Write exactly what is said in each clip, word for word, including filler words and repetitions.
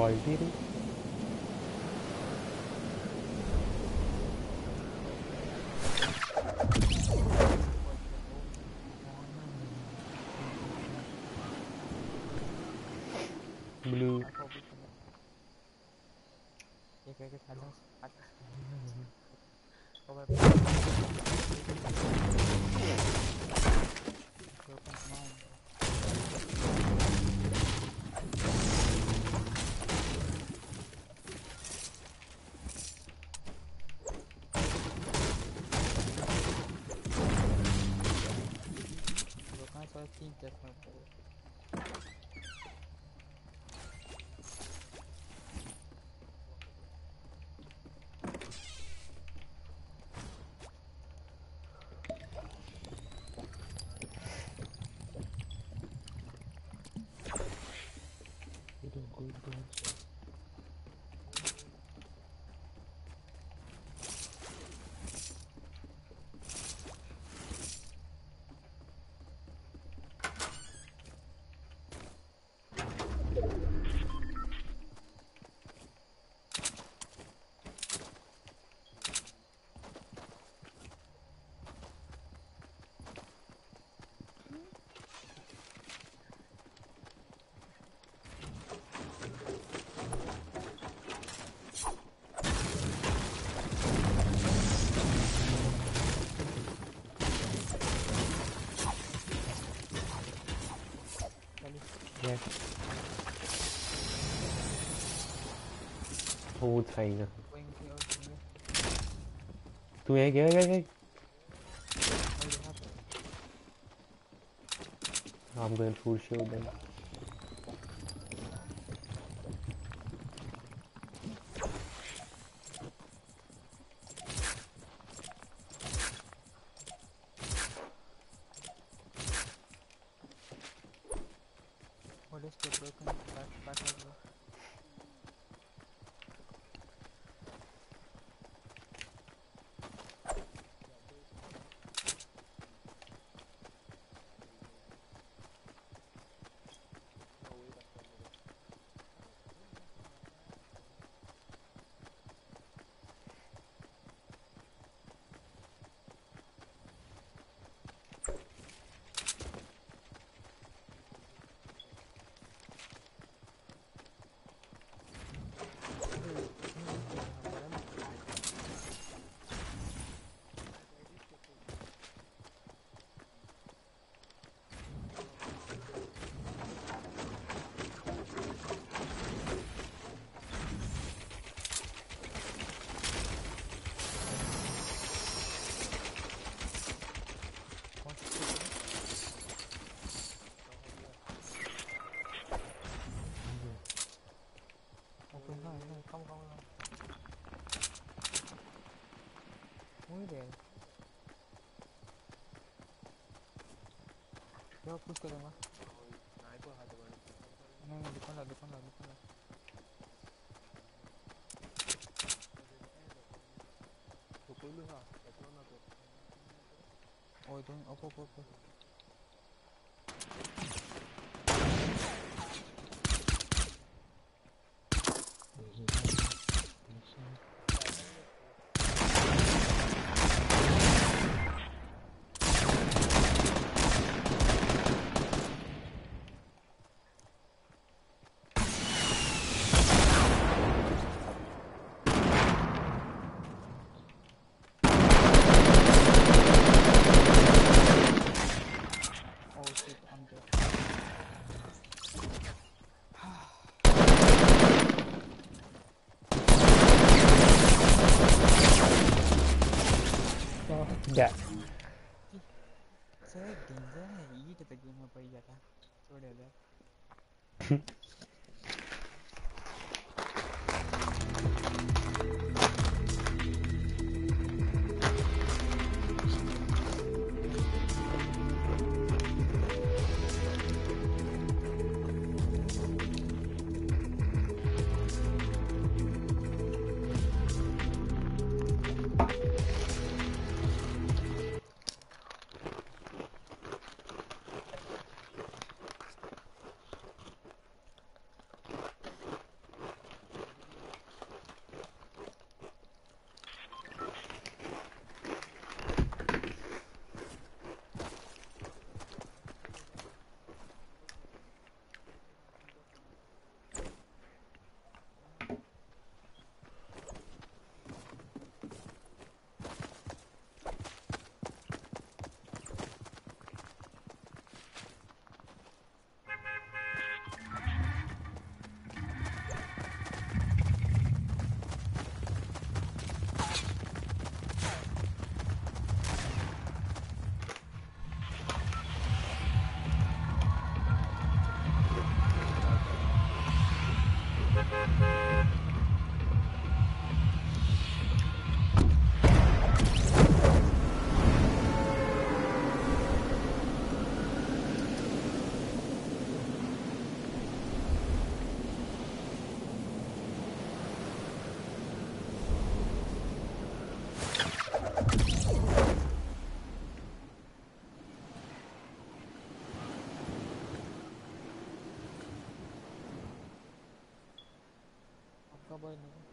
Rồi tiếp đi. Blue. ये कह के साधा साधा broken mind broken so तीन चश्मा Yes. Thu thầy nè. Tụi em kìa kìa kìa. I'm going full shield then. what is the broken back back over không không không muy bien yo push करूँगा नहीं दुकान ला दुकान ला दुकान ला तो कोई भी हाँ ऐसा ना तो ओए तुम ओपो ओपो ओपो Dạ. Saya genza है ये तो तक में पड़ जाता छोड़ दे cover in it.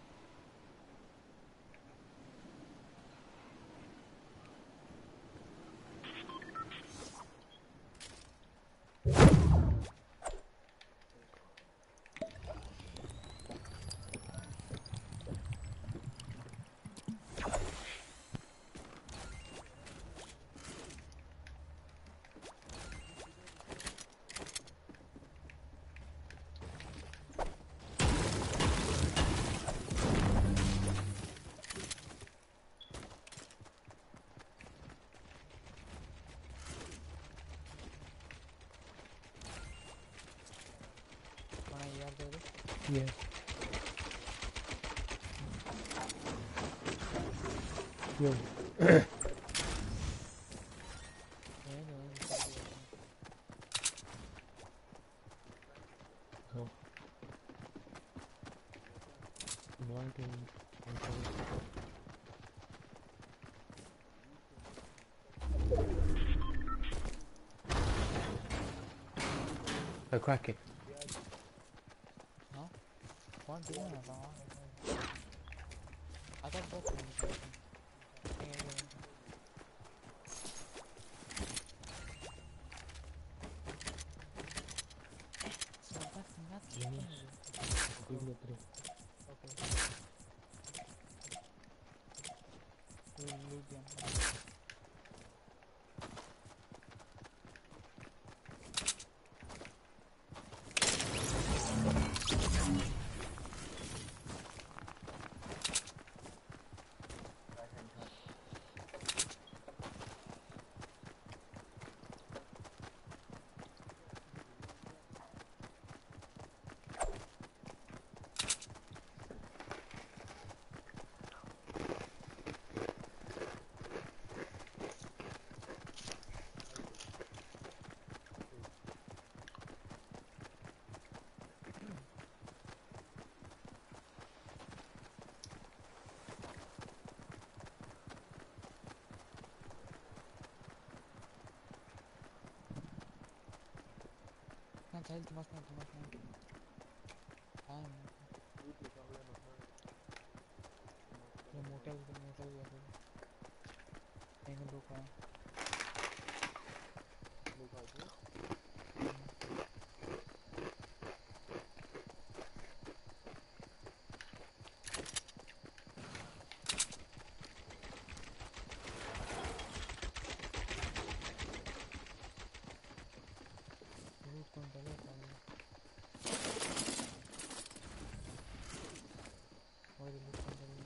Yeah. Yo. Oh. Inviting. I crack it. Huh? What do you want? I got both. So that's nothing. Google it. Okay. We'll lose them. Não, tá ele te mostrando, te mostrando. Ah, ये मोटा भी मोटा भी है एक दो का लूट कौन डाला था और लूट कौन डाला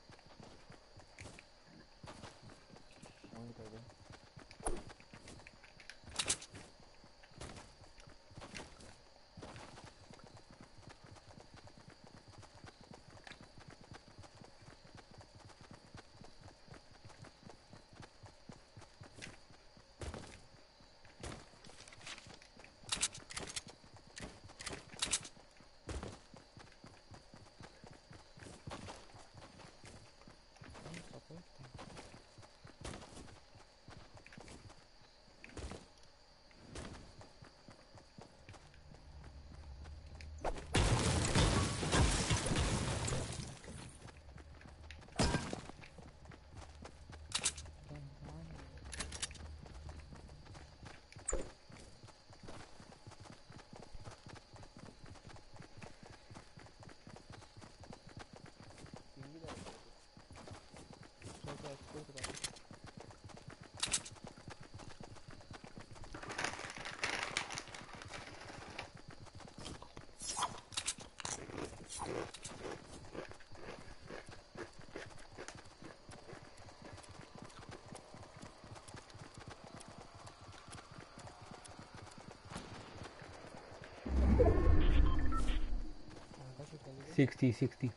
sixty, sixty.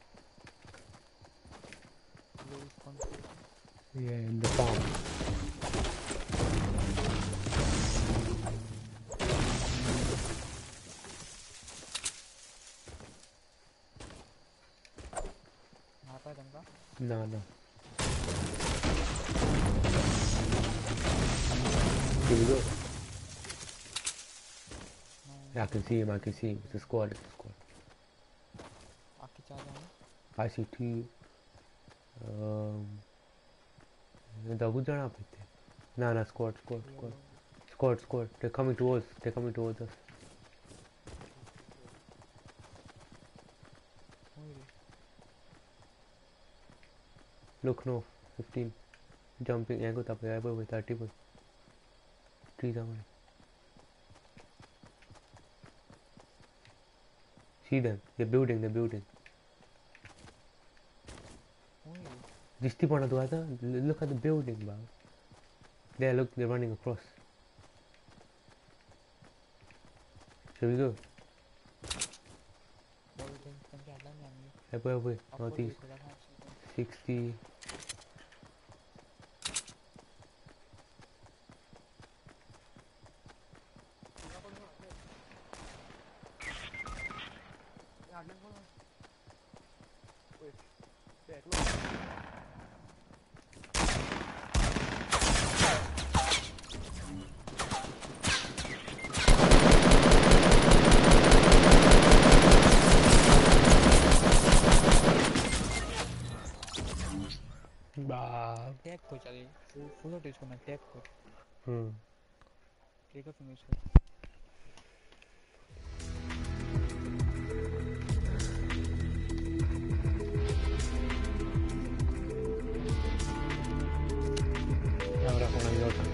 Yeah, in the farm. No, no. Here we go. Yeah, I can see him, I can see him. It's a squad, it's a squad. क्या जाऊँ I C T. Um, the good jana pe the. No, no, squad, squad, squad, squad, squad. They're coming towards. They're coming towards us. वही Look, no, fifteen. Jumping. यहाँ को तब यहाँ पर thirty पर. Trees are coming. See them. They're building. They're building. वही Disti pana tu aata. Look at the building, bro. There, look. They're running across. Shall we go? Ball team तुम क्या अल्लाह में आनी Hey, boy, boy. आपको Northeast. देखो रहा है sixty. Bah. Tag को चले फुल टेस्ट करना टैग को Hmm. टैग का फिनिश कर Ahora con la idiota.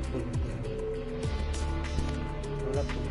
full. All full.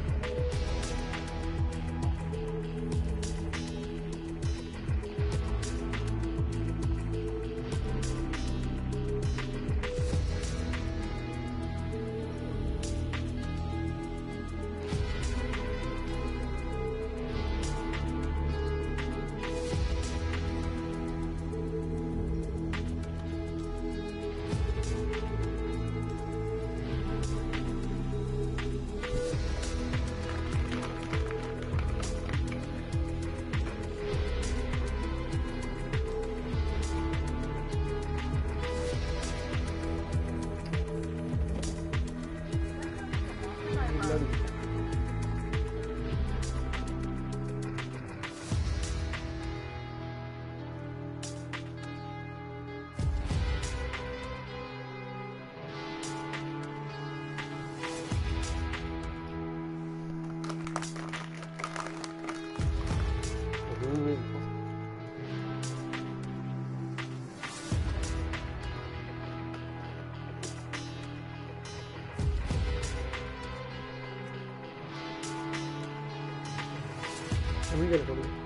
We get it.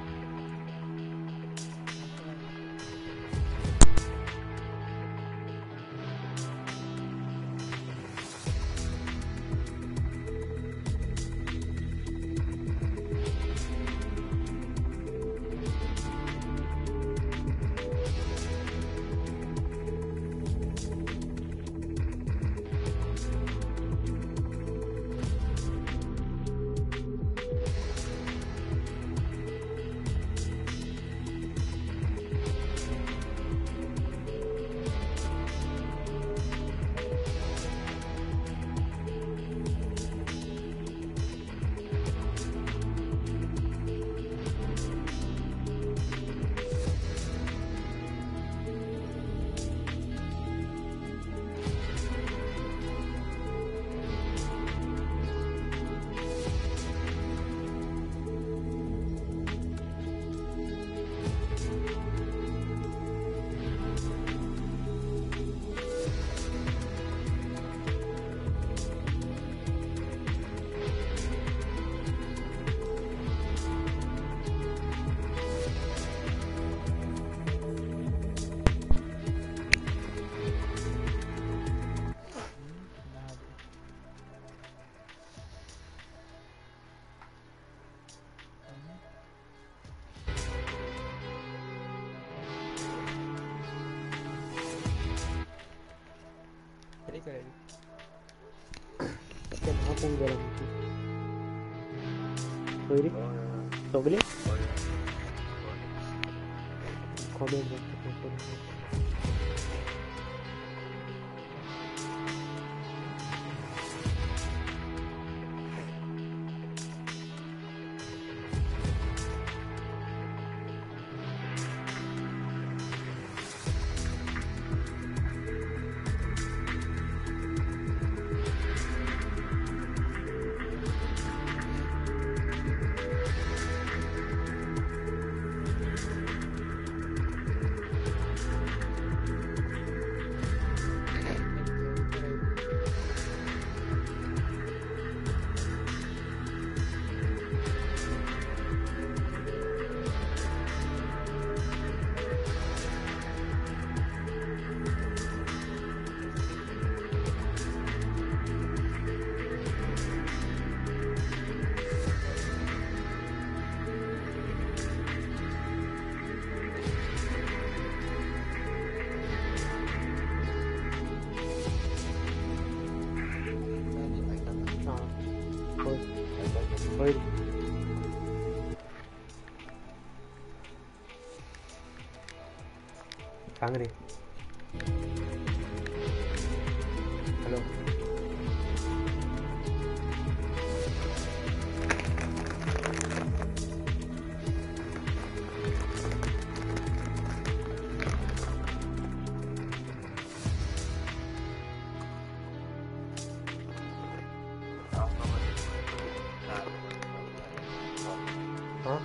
Pun dalam itu. Sorry. Tak boleh? Komen boleh. Oi. सांग रे. Hello. Huh?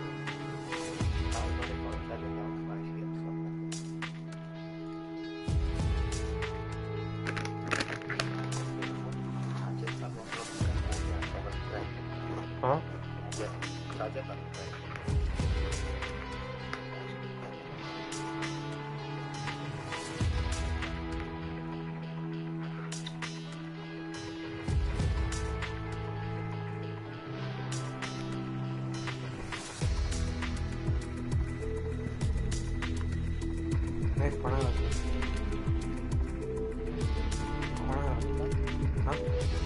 आजा करता है Nice, पढ़ा रहा था पढ़ा रहा था हाँ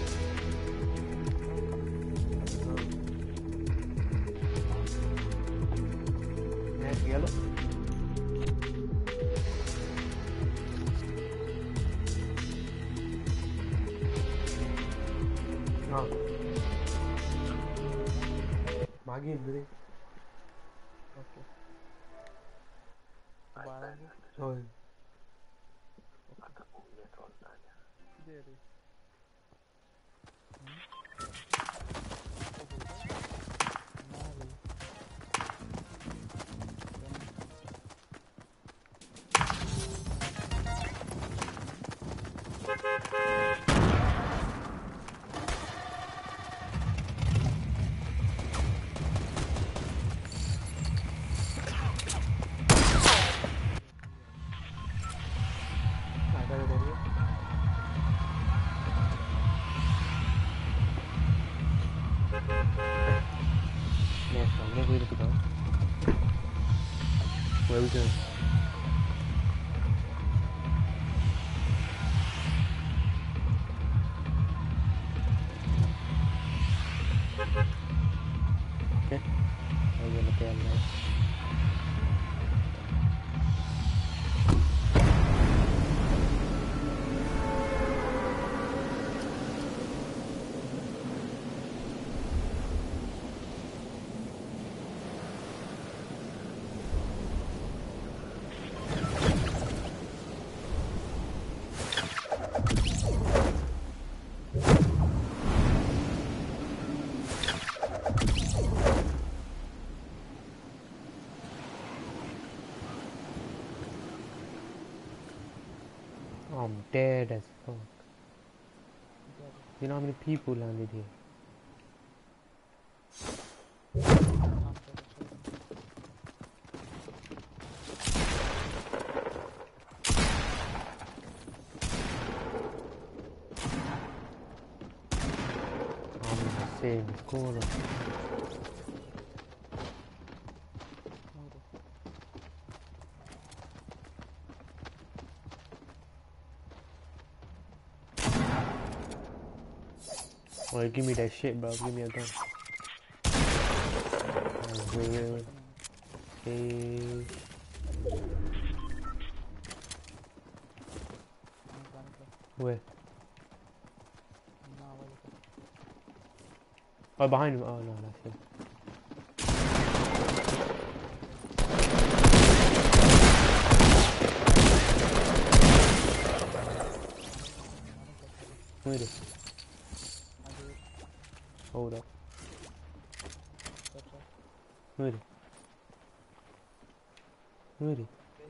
Nice, yellow हाँ मागी इंद्री ओके बारह ओए खत्म हो गया ट्रोल आ गया दे रही ना रही आधा कर दिया Nice, सामने कोई तो बताओ Where we going? Okay. Are you gonna pay on that? I'm dead as fuck. You know how many people landed here? I'm in the same corner. Oh, give me that shit, bro. Give me a gun. Oh, wait, wait, wait. Okay. Where? Oh, behind him. Oh, no, that's him. Where is it? Hold up. Where is it? Where is it?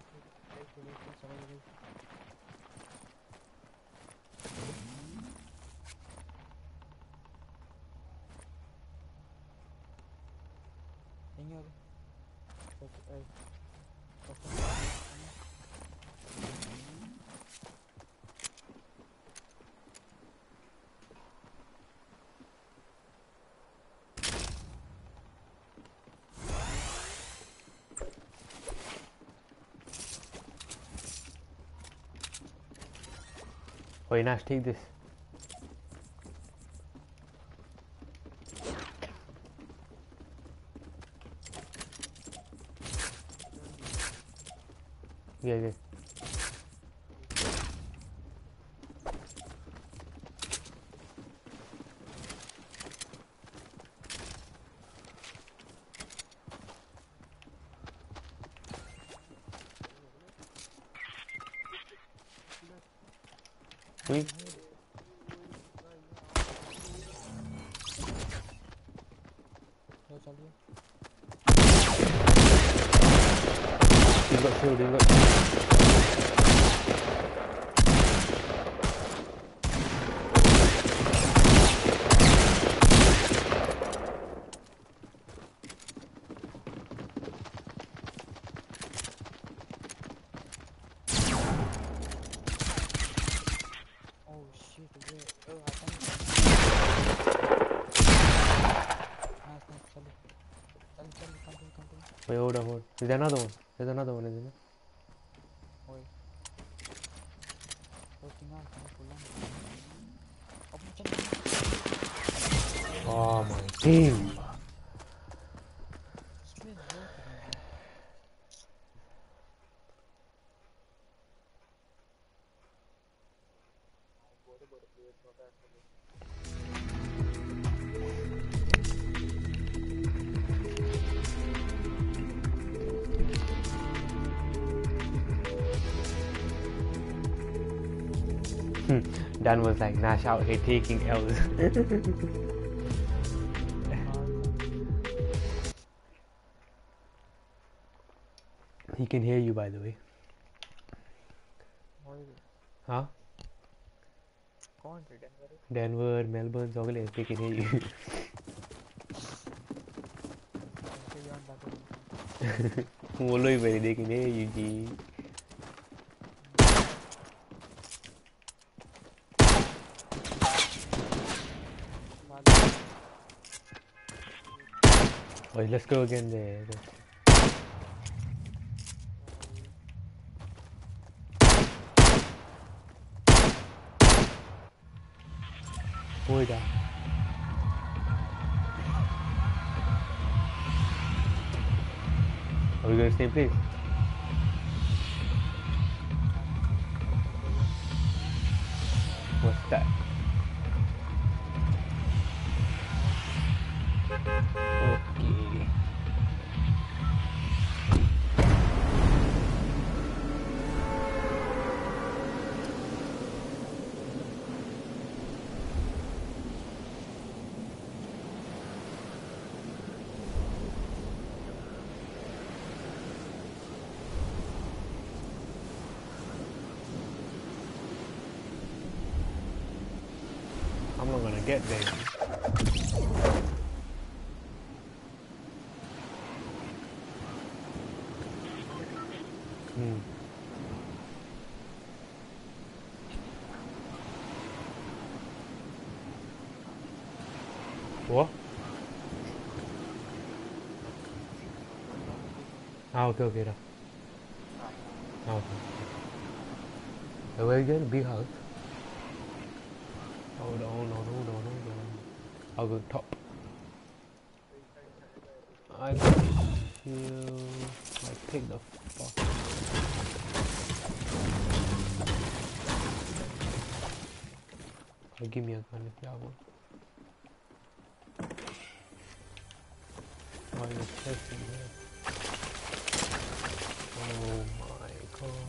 Wait, Nash, take this. Yeah, yeah. Wait. He got killed, he got killed. Wait, hold on, hold on. There's another one. There's another one, isn't there? Oi. Oh, tinggal kamu pulang. Apa macam ni? Oh my team. Straight bro. Dan was like, Nash out here taking L's. He can hear you, by the way. Huh? Denver, Melbourne, Zogle, they can hear you. Moloi bhai, they can hear you, G. Oh, let's go again there. Oi da. Are we going to same place? What's that? Okay. I'm not gonna get there. Hmm. What? Ah, okay, okay. Ah, okay. Where are you going? Big house? Hold on, hold on, hold on, hold on. I'll go top. I got you. I pick the fuck. Oh, give me a gun if you have one. Oh, you're chasing me. Oh my god.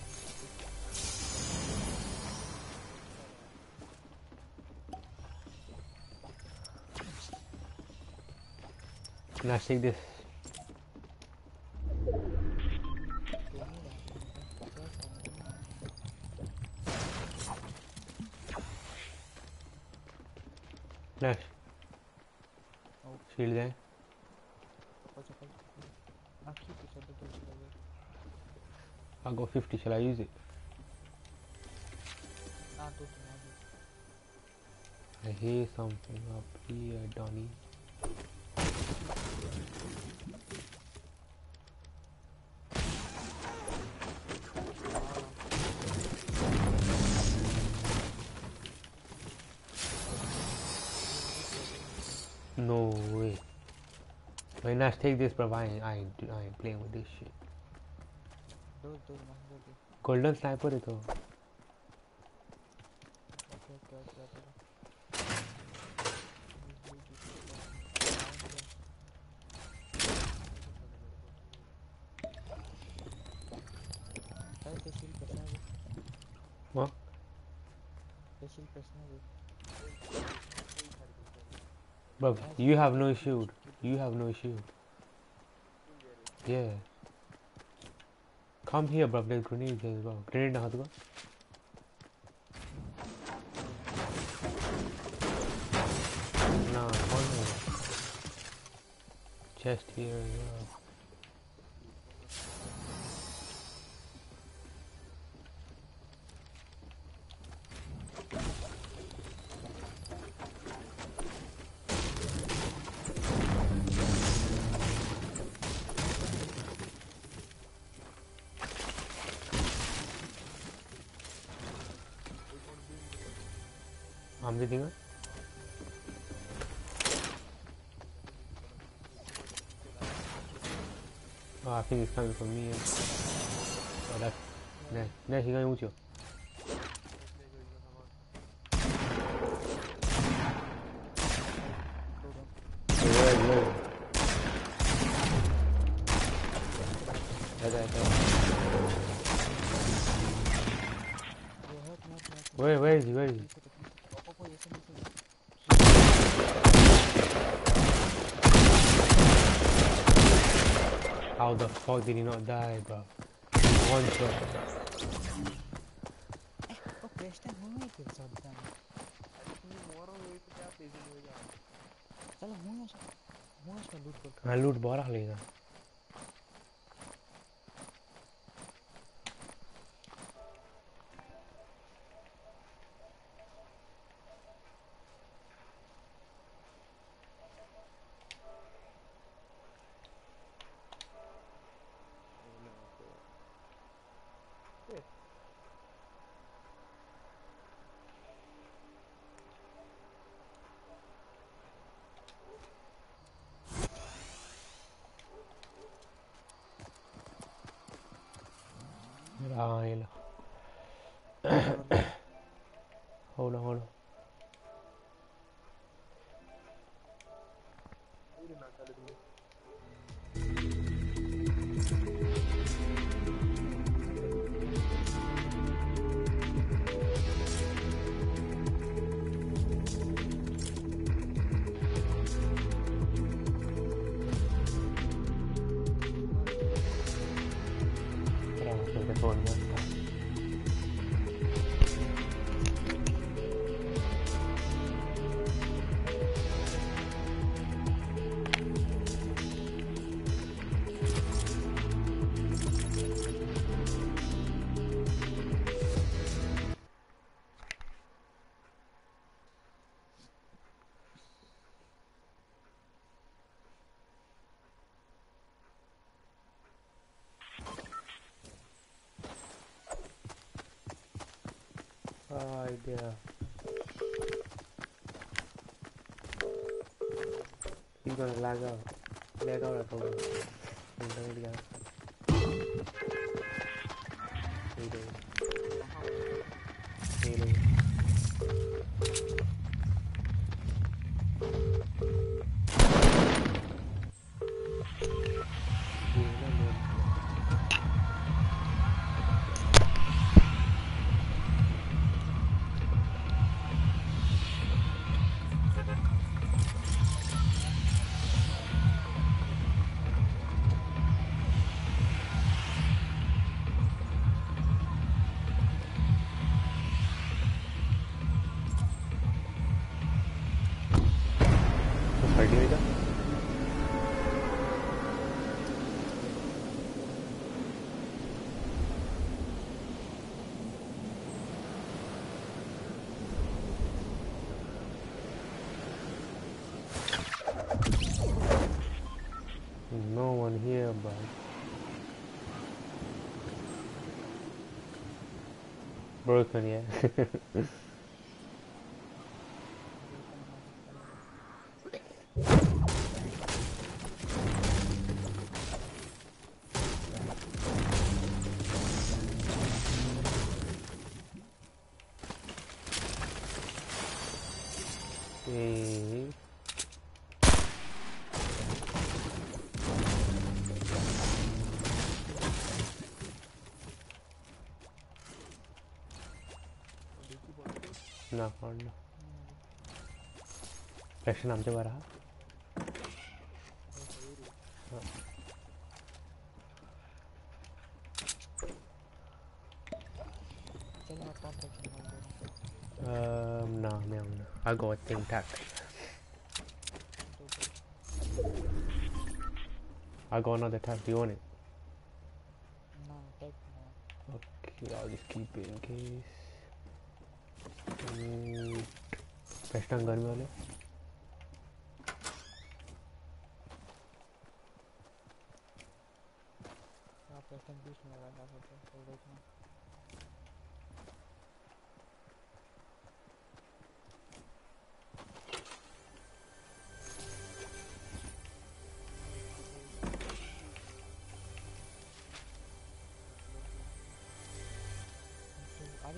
Let's take this. Nash. Oh. Shield there. I got fifty, shall I use it? I hear something up here, Donnie. No way. Wait, Nash, take this, bro. I ain't, I ain't, I ain't playing with this shit. Golden sniper है तो. What? Bro, you have no shield. You have no shield. Yeah. Come here, bro. There's grenades as well. Grenade na hath Nah, one more. Chest here as well. I'm leading her. Oh, I think it's coming from me. Oh, that's nice. Nice, he's going with you. Where is where? Okay, okay. Where, where is he? Where is he? How the fuck did he not die, bro? One shot. हाँ लूट बहुत रख लेगा हाँ ये लो hold on hold on Gracias, de forma está. Ay, dear. He's gonna lag out. Lag out at all. Internet guy. Hey, dude. Hey, dude. No one here, but broken, yeah. Hey. ना पढ़ना प्रश्न आमच्या बरं हा um no no no I got a thing tack I got another tack do you want it okay I'll just keep it in case mm, प्रश्न घर में वाले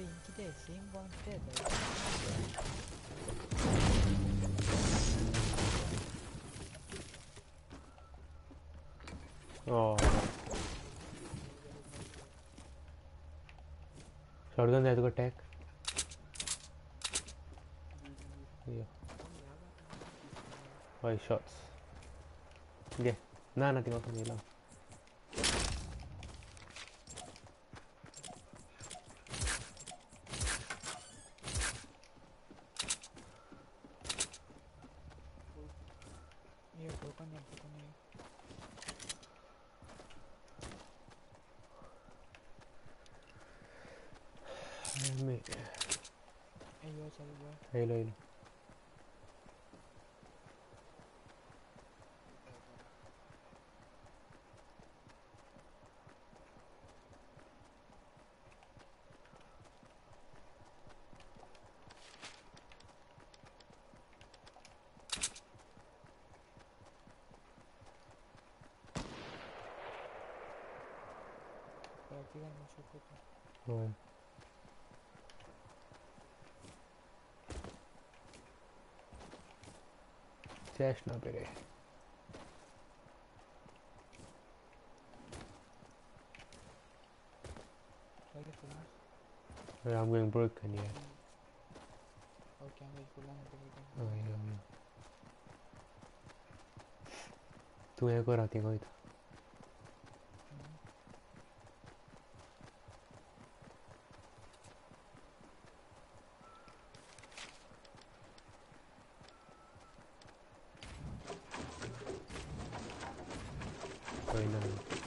来て信号来てたよ。 Oh. Shotgun has got attack. Yeah. Five shots. Yeah. Nah, nothing else. Me alone. ये token है token है Me. ये यो चल गया Hello, hello. प्रैक्टिकल में शूट होता है Oh. Chest na pere. क्या क्या full I'm going broken, yeah. और कैमरा फुल है तो क्या Oh, yeah, yeah. तू एक और आती कोई था. कोई ना.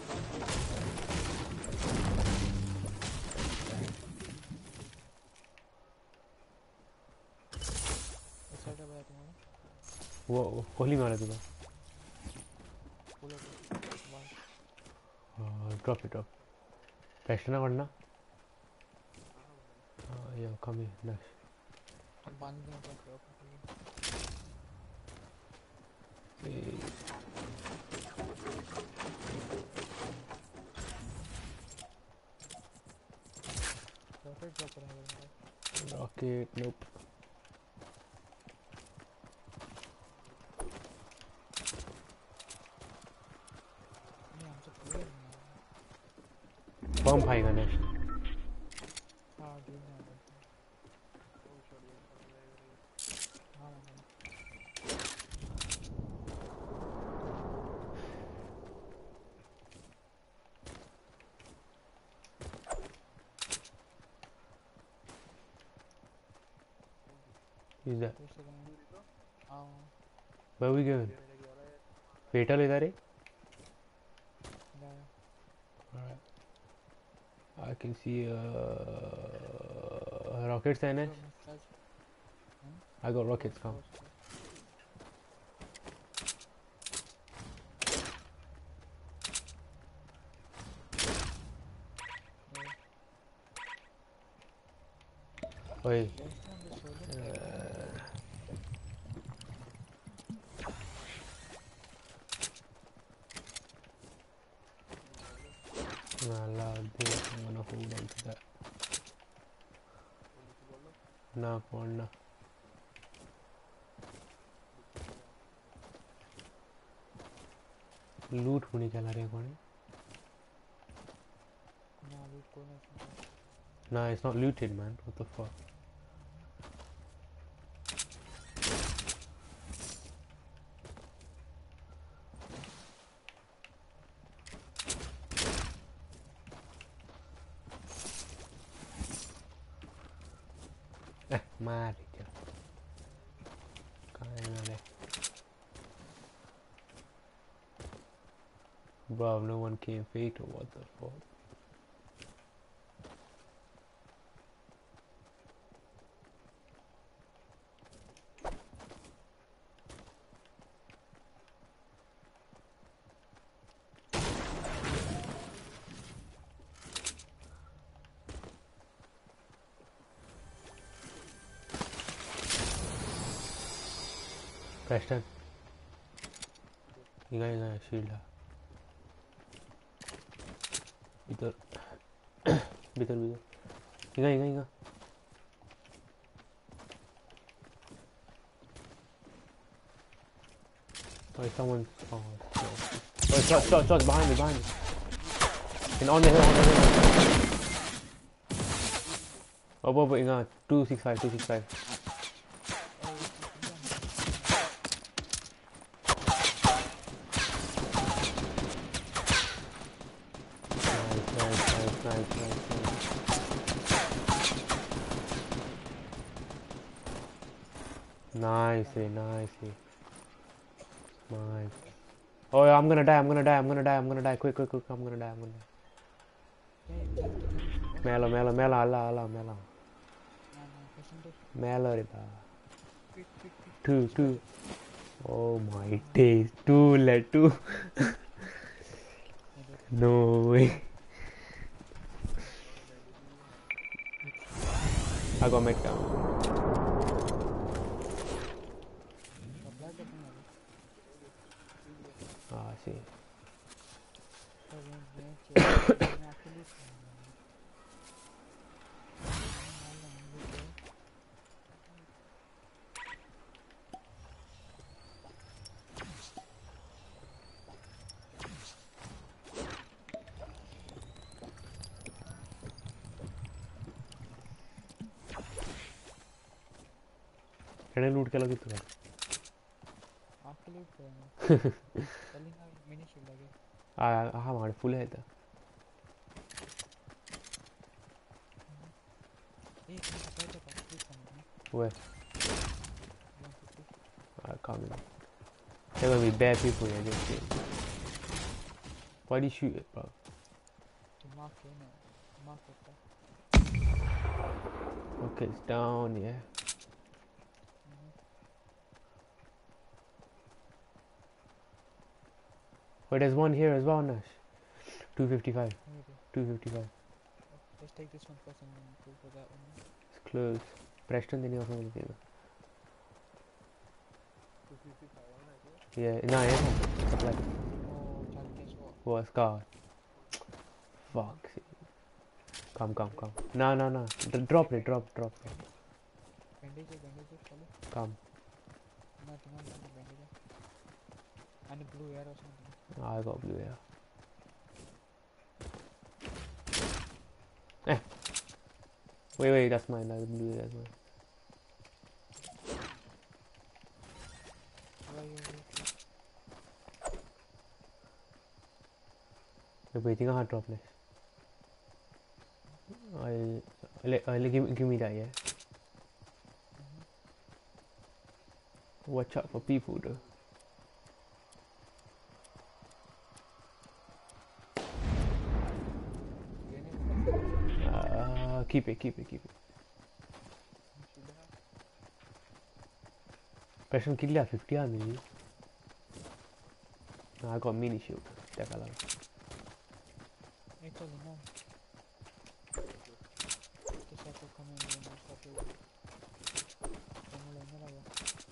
ऐसा क्या बताया तुम्हारा वो कोहली मारा तुझे. फुल है वाह Drop it, drop. Pressure ना करना. Yeah, come here. Nice. हम पानी देने का ड्रॉप रॉकेट ड्रॉप करेंगे Rocket, nope. नहीं हमसे पूरे Bomb आएगा next. हाँ ग्रीन है हाँ हाँ Is that? फिर से करेंगे हाँ Where are we going? Fatal इधर है. जाया Alright. I can see uh, rockets and चलो मैं search I got rockets. Come. Oi. Allah, I'm gonna hold on to that. Nah, phone nah. Loot होने चला रहे कौन है? ना लूट को नहीं Nah, it's not looted, man. What the fuck? Eh, मार क्या? कहाँ है मेरे? Bro, no one came fake or what the fuck? Preston. इधर इधर शील्ड है. इधर इधर इधर इधर इधर Oh, someone's. Oh, no. Oh, shot, shot, shot, behind me, behind me. And on the hill, on the hill. Oh, but wait, no. two six five, two six five. Nice, nice, nice, nice, nice, nice. Nice, nice, nice. Oh, yeah, I'm gonna die, I'm gonna die, I'm gonna die, I'm gonna die. Quick, quick, quick, I'm gonna die, I'm gonna die. Melo, melo, melo, Allah, Allah, melo. Melo, riba. Two, two. Oh my days, two, let two. No way. I got mech down. Ah, I see. Can I loot के लगे तुझे? आपके लिए चलिए ना mini shield लगे Ah, हाँ हमारे full है इधर. एक मिनट पहले तक प्लीज समझना Where? I can't remember. There gonna be bad people in this game. Why do you shoot it, bro? तो मार्क है ना मार्क करता Okay, it's down, yeah. But there's one here as well, Nash. two fifty-five. two fifty-five. Let's take this one first and then go for that one. It's close. Preston didn't have anything. Yeah, no, yeah. Supply. Oh, Charlie, guess what? What, Scar? Fuck. Come, come, come. No, no, no. D drop it, drop, drop it. Bandages, bandages, Charlie. Come. No, no, no, no, bandages. And a blue air or something. Oh, I got blue air. Eh. Wait, wait, that's mine. That's blue, that's mine. Where are you? Wait, wait, I think I drop this. I'll, I'll, I'll give, give me that, yeah? Mm-hmm. Watch out for people, though. Uh, keep it, keep it, keep it. Person kill ya fifty आ मेरी. I got mini shield. देखा लगा. एक तो लेना. तो सब को कम है ना सब को. कम लेने लगा.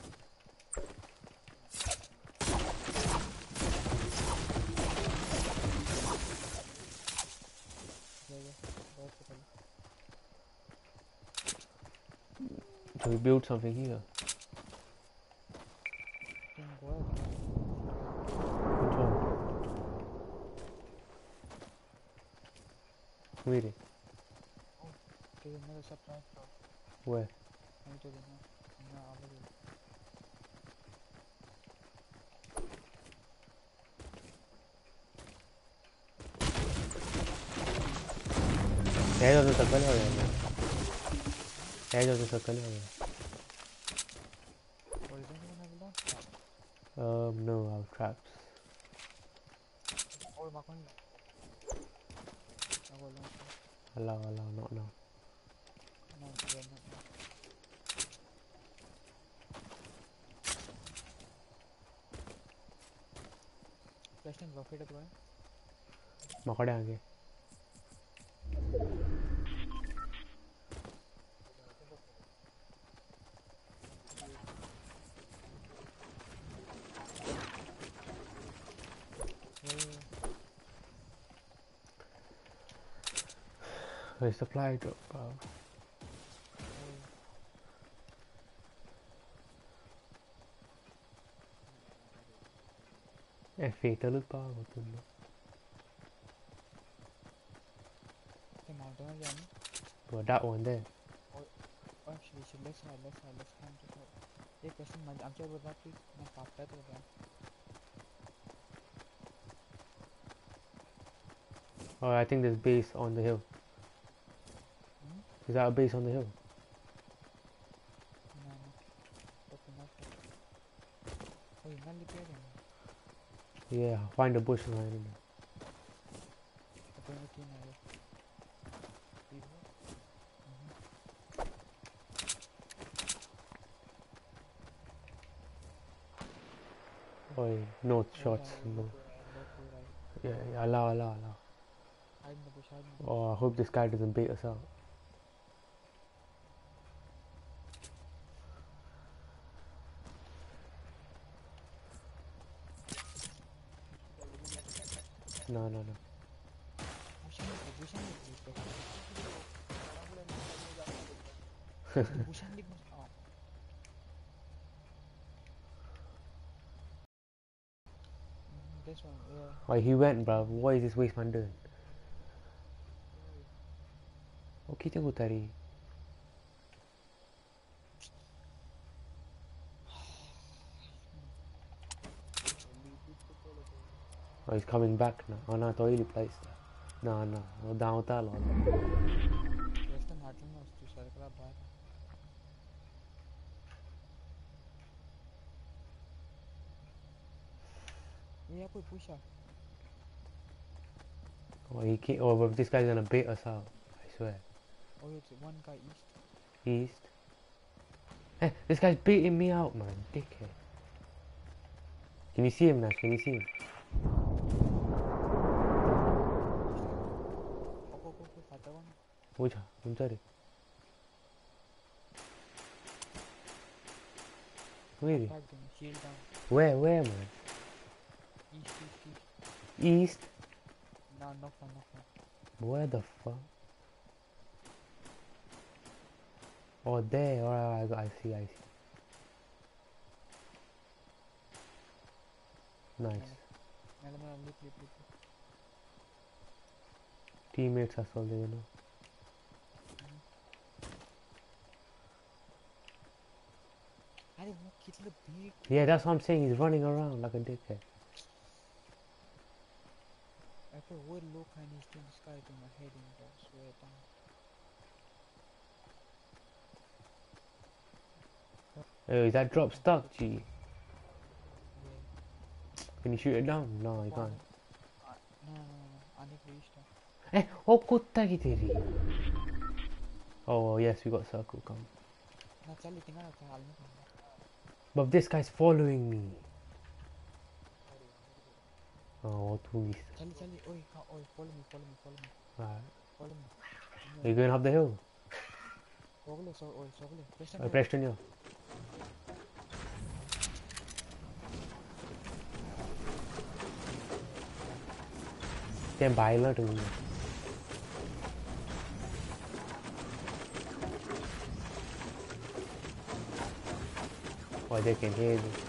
So we build something here. Which one? Read it. Oh, there's another supply drop. Where? I told you now. No, I'll do it. है जो तो सर्कल हो गया. है जो तो सर्कल हो गया. Or is anyone have that? Um, no, I have traps. Oh, my God. I will launch it. Allow, allow, not now. No, yeah, not now. Preston, rocket at one. मकड़े आगे. Where's the supply drop, bro? Eh, fatal pa ako to. The mountain or Johnny? But that one there. Oh, actually, should let's hide, let's hide, let's climb to top. Hey, question, man, I'm sure about that, please. मैं पापा तो क्या? Oh, I think there's base on the hill. Hmm? Is that a base on the hill? No, no. Okay, not that. Oh, you're not looking at him. Yeah, find a bush line in there. Okay, okay, now. Oh, no shots. No. Yeah, yeah, allow, allow, allow. Hide in the bush, hide in the bush. Oh, I hope this guy doesn't bait us out. No, no, no. Bush and the bush and the bush. Bush and the bush. Oh. Mm, this one, yeah. Why he went, bro? What is this waste man doing? Oh, kita go tadi. Oh, he's coming back now. Oh no, toilet place. No, no, no, down that lot. Western Heartland was to circle up back. Yeah, put push up. Oh, he can't. Oh, but this guy's gonna bait us out. I swear. Oh, it's one guy east. East. Hey, this guy's beating me out, man. Dickhead. Can you see him, Nash? Can you see him? Oh, go, go, go, father one. Which one? I'm sorry. Where? is he? Back them, shield down. Where? Where, man? East, east, east. East. No, knock one, knock one. Where the fuck? Oh, there. Alright, I, got- I see. I see. Nice. Mela, mela, look, look, look. Teammates are all there, you know. Are वो कितने big? Yeah, that's what I'm saying. He's running around like a dickhead. I feel way low kind of thing sky to my head in the swear down. Oh, is that drop stuck, G? Yeah. Can you shoot it down? No, you One. can't. Uh, no, no, no, no. I need to restart. Eh, oh, kutta ki teri. Oh, yes, we got circle. Come. ना चल इतना ना चल नहीं करना. But this guy's following me. Oh, two east. चल चल ओए का ओए follow me follow me follow me Right. follow me. Are you going up the hill? Sogle so ओए sogle. Preston. Uh, Preston, yeah. They're violent to me. Oh, they can hear me.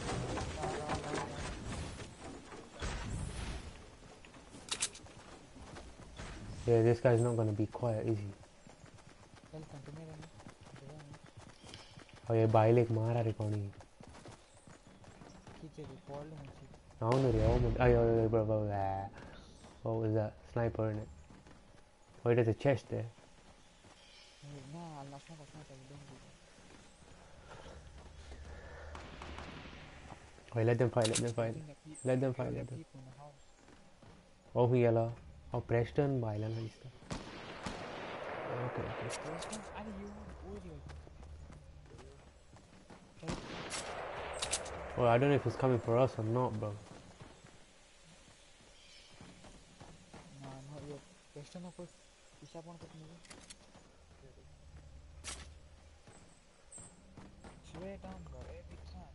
Yeah, this guy's not gonna be quiet, is he? चल continue करना. Oh, yeah, Bailek Mara recording. खींचे रे fall में खींच. I don't know, oh, oh, oh, bro, bro, bro. What was that? Sniper in it. Oh, there's a chest there. ना अल्लाह से बचना चाहिए don't do that. Oh, let them fight, let them fight. I think the pe- Let them fight, the let them. people in the house. Oh, yellow. Oh, Preston, violent है इसका. Okay, okay. Preston, अरे you वो जो चल Oh, I don't know if it's coming for us or not, bro. ना ना ये Preston को पीछा पौन कुछ नहीं. Swear down bro every time.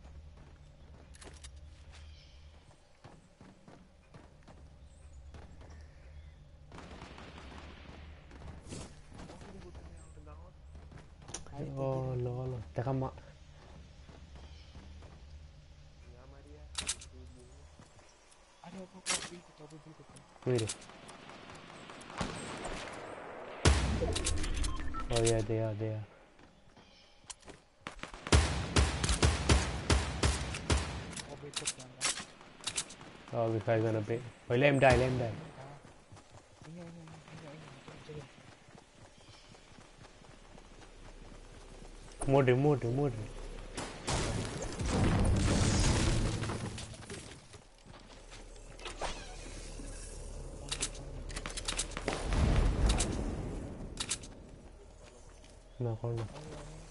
Oh, lol. Teka ma. अरे Wait. Oh yeah, they are, they are. Oh, this guy's gonna be. Oh, let him die, let him die. Murder, murder, murder. No, hold on.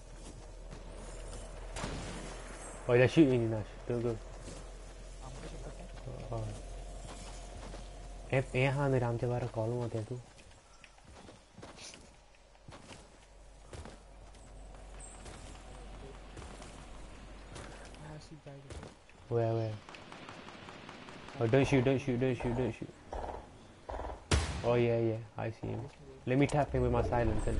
Oh, they're shooting you, Nash. Don't go. Oh. If I had the Ramchavara column, what they do? Where, where? Oh, don't shoot, don't shoot, don't shoot, don't shoot. Oh, yeah, yeah, I see him. Let me tap him with my silence. Then.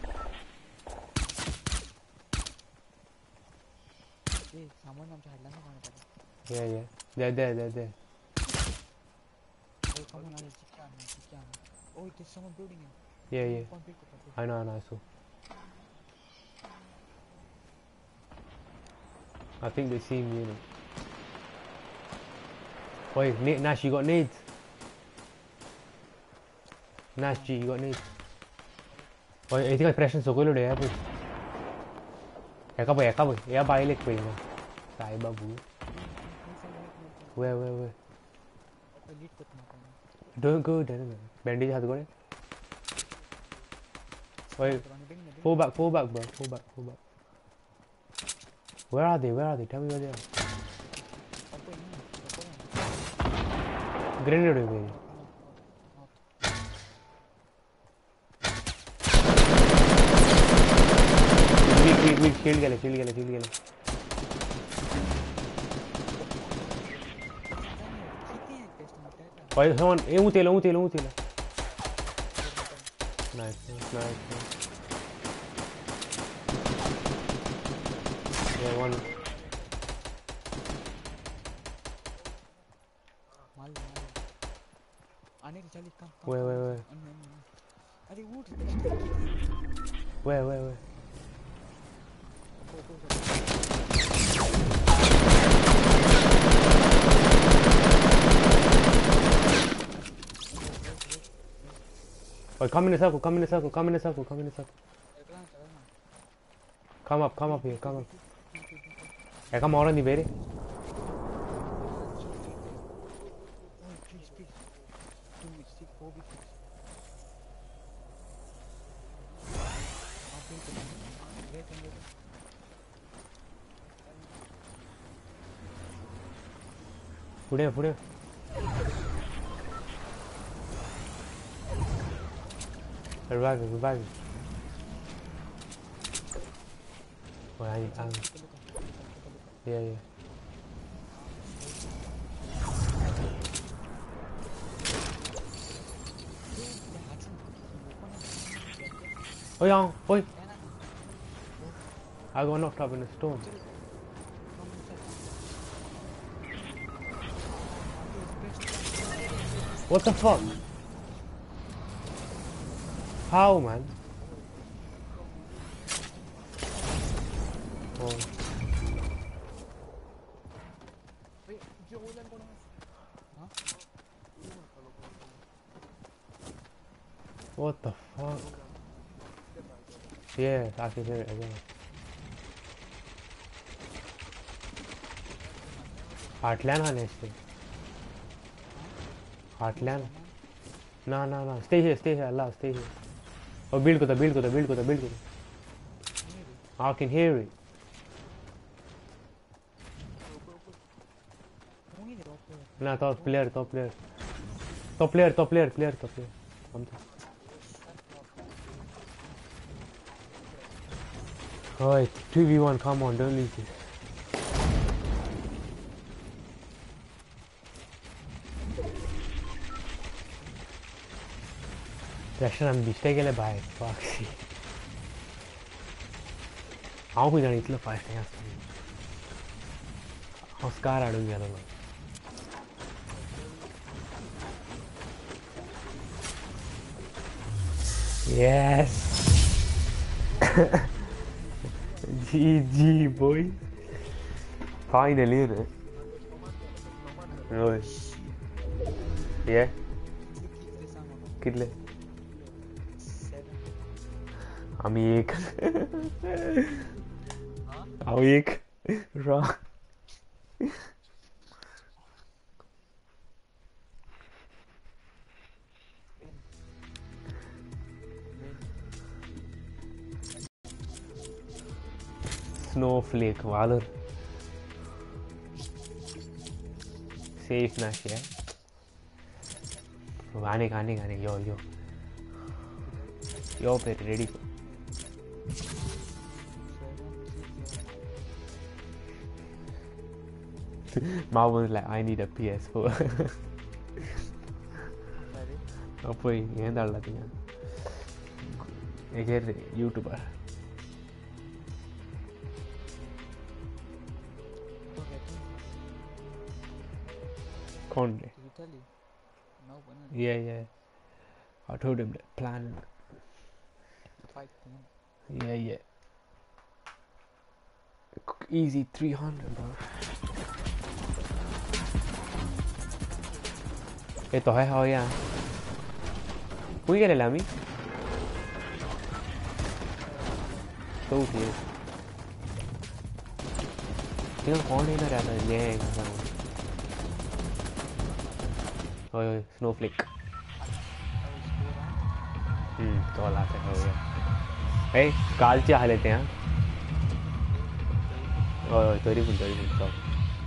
Yeah, yeah. They're there, they're there. Oh, come on, oh, there's someone building it. Yeah, yeah. I know, I know, I saw. I think they see me, you know. Wait, Nash, you got nades? Nash G, you got nades? Wait, I think I pressed so good today, boy. I can't, I can't, I can't buy like playing. Sai babu. Where, where, where? Don't go there. Bandage has got it. Wait, fall back, fall back, bro. Fall back, fall back. Where are they? Where are they? Tell me where they are. Grenade away. Weak, weak, weak. Shield gale, shield gale, shield gale. Wait, someone. Eh, utila, utila, utila. Nice, nice, nice. Yeah, one. Where, where, where? Where, where, where? Oh, come in a circle, come in a circle, come in a circle, come in a circle. Come up, come up here, come up. Yeah, come on, the berry. Pude, pude. Revive it, revive it. Oh, I, I'm... Yeah, yeah. Oh, yeah, oi. I got knocked up in a storm. What the fuck? How, man? Oh. What the fuck? Yeah, I can hear it again. Heartland honestly. Heartland. No, no, no. Stay here, stay here, Allah, stay here. Oh, build ko the build ko the build ko the build ko. I can hear it. Nah, top player, top player. Top player, top player, player, top player. Come to. Alright, two v one, come on, don't lose this. Pressure I'm stay gele bhai, foxy. How we gonna itla fast hai asta. Oscar adu gela. Yes. G G boy. Finally, innit? Oh, yeah. कितले? I'm एक. I'm एक. Wrong. Snowflake Valor. Safe Nash, yeah. Vanik, Vanik, Vanik. Yo, yo. Yo, pet ready. Ma was like, I need a P S four. Appo endalla tiya. Eger YouTuber. Conde. Italy. No, Yeah, yeah. I told him that plan. Fight. Yeah, yeah. Easy three hundred, bro. Esto es hoy ya. Uy, que le la mi. Tú sí. Tiếng khó lên nó ra là nhẹ sao. Ôi ôi, Snowflake. हम्म तो लाते हो गया ए काल चाह लेते हैं ओए तोरी bull तोरी बुल तो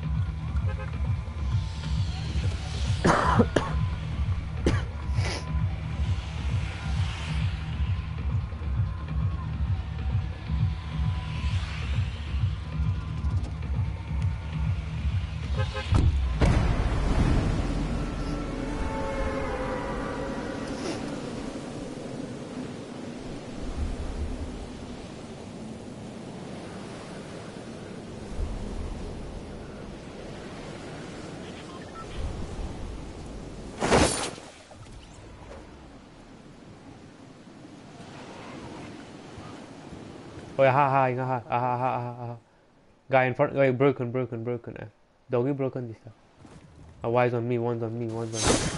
Oh, ha ha ha ha ha ha ha ha. Guy in front, like broken, broken, broken. Eh. Doggy broken this time. A wise on me, one's on me, one's on me.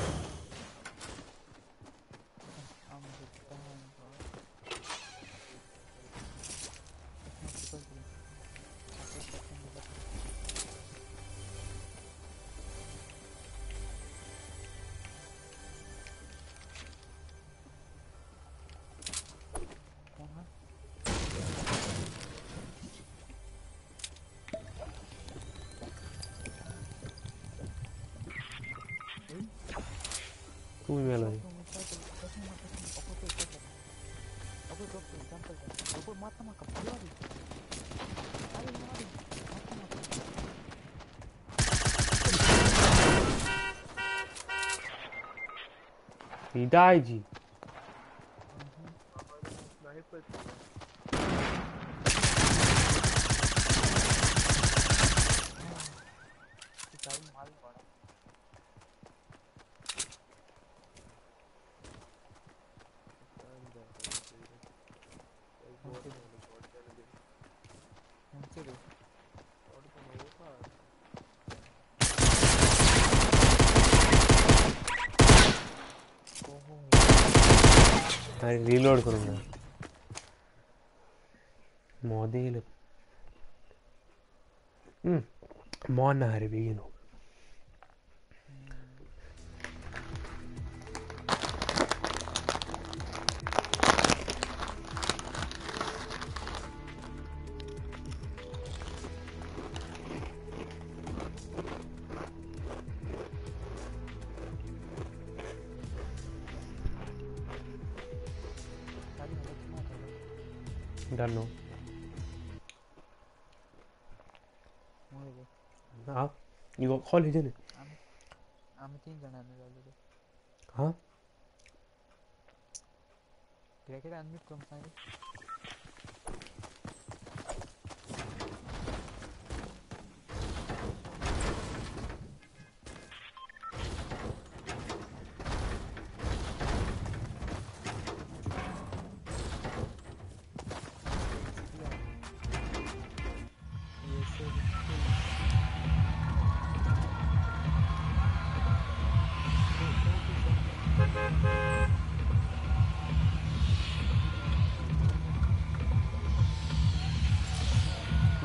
Too melody. He died, G. I reload करूँगा model hmm मॉन ना हरे भी no Don't know. Ah, you got college, isn't it? I'm, I'm thinking that I'm already. Huh? Did I get unmute from side?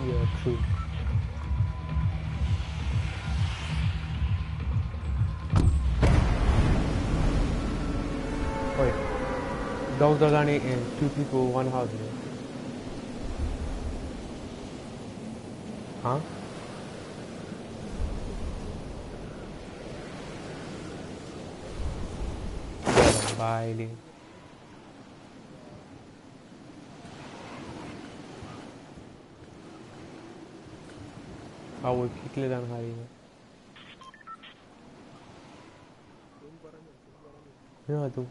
Yeah, true. Wait, those are only uh, two people, one house. Yeah? Huh? Yeah, bye. हाँ वो कितने दान खा रही है यहाँ तू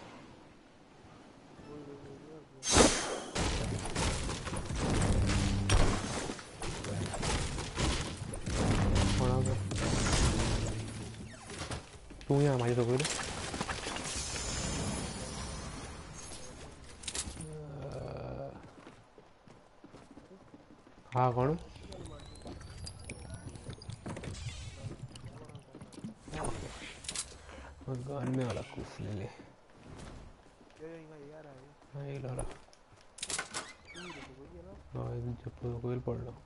कौन आ गया तू यहाँ हमारी तो कोई हाँ कौन गान में वाला कुछ ले ले हाँ ये ला ला हाँ ये जब तो कोई पढ़ लो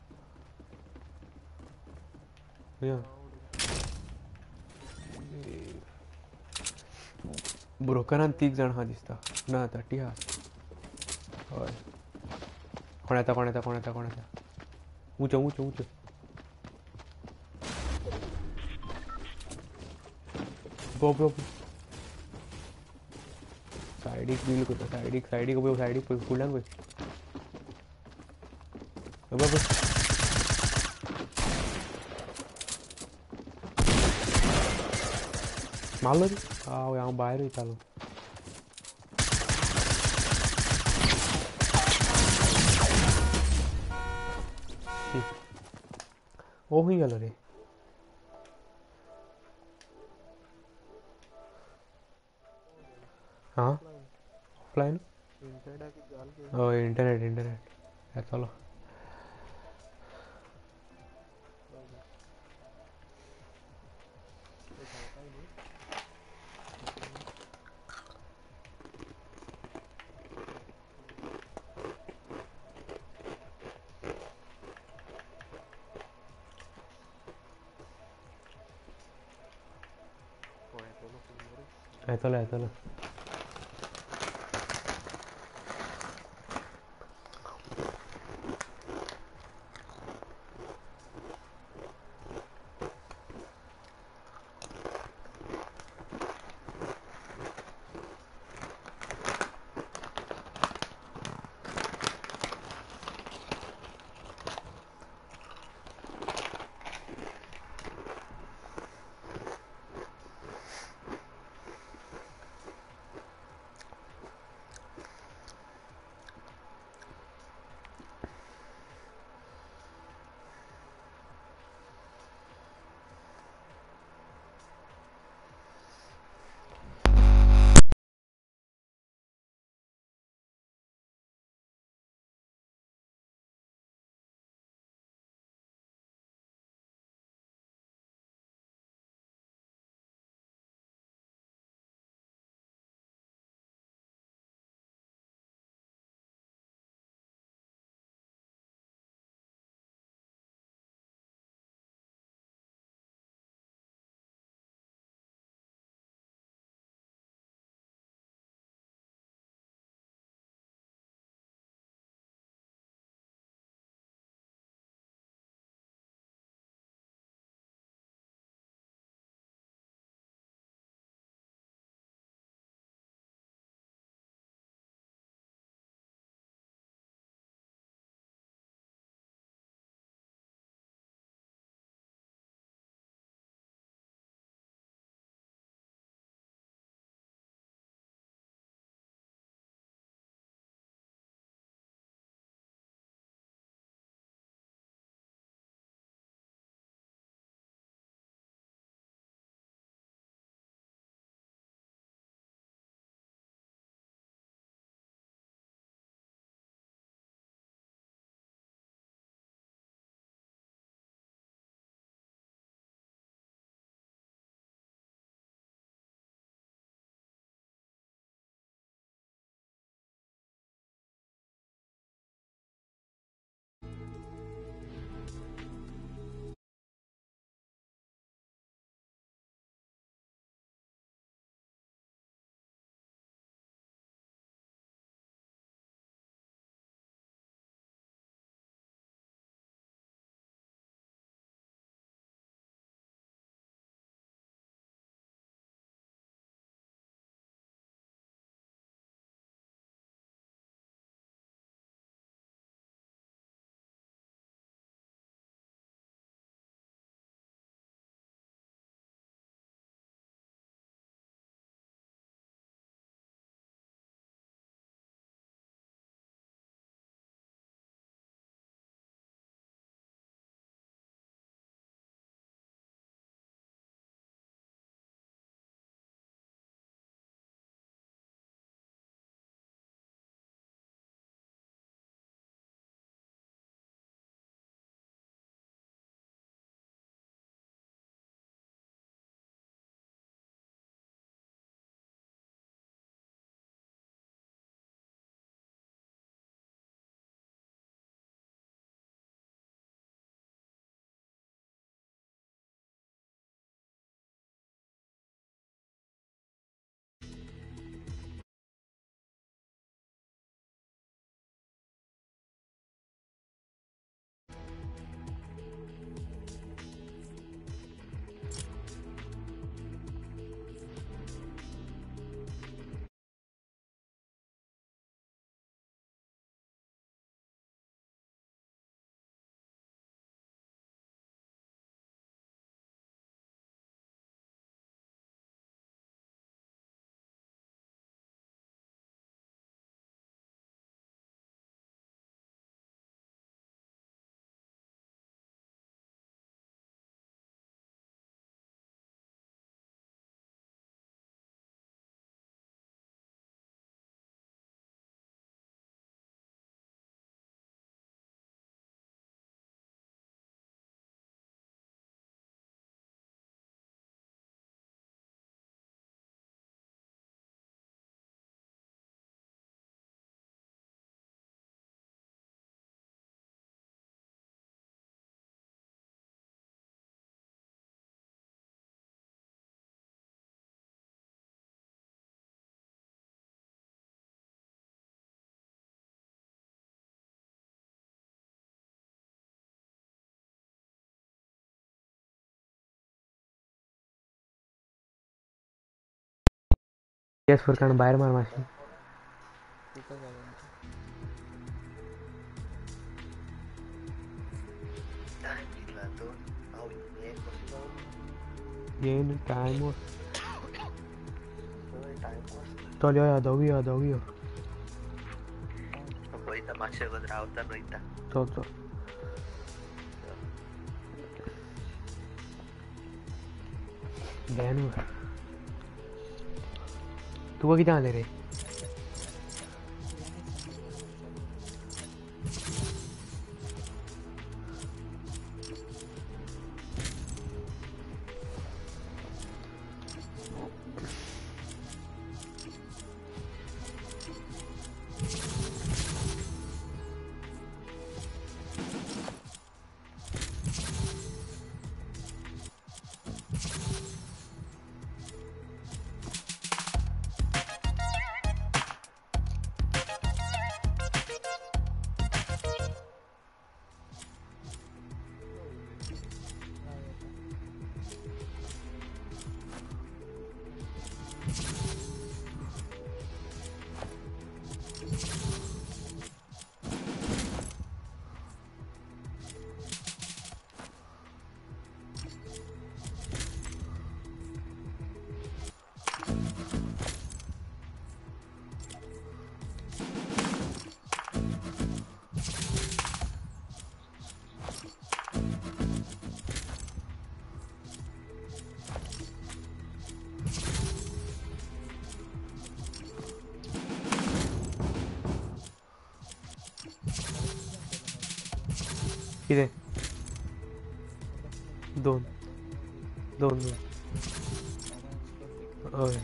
यहाँ ब्रोकन अंतिक जण हाँ दिसता ना तटी हाँ और कौन है था कौन है था कौन है था कौन है था ऊंचा ऊंचा ऊंचा बो बो साइडिक बिल को साइडिक साइडिक को साइडिक पे फुल कोई अब अब मार लो आओ यहाँ बाहर ही चलो ओ ही गल रे हाँ ऑफलाइन ओ इंटरनेट इंटरनेट है चलो है चलो है चलो येस फुरकान बाहेर मार माशी कुका झालं Time निघला तो भाऊ एक वाजता येईन टाइम टाइम वाजता चल या जाऊया जाऊया रोहिता मागच्या अगोदर रावता रोहिता चल चल डॅनवर तू किती आले रे किती दोन दोन दोन होय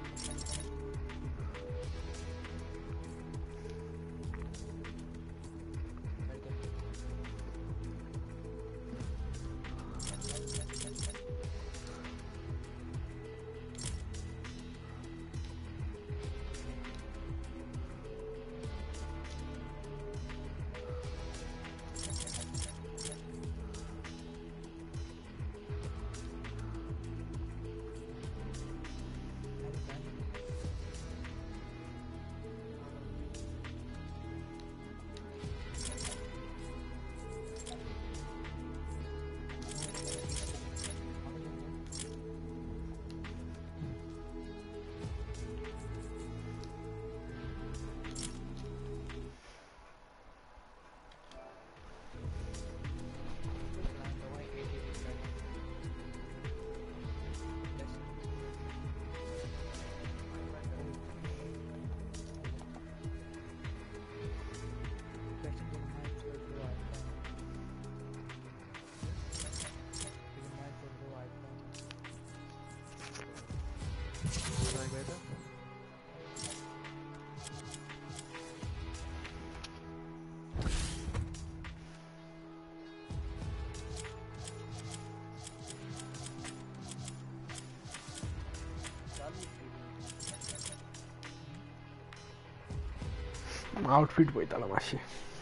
आउटफिट पळयतालो मातशें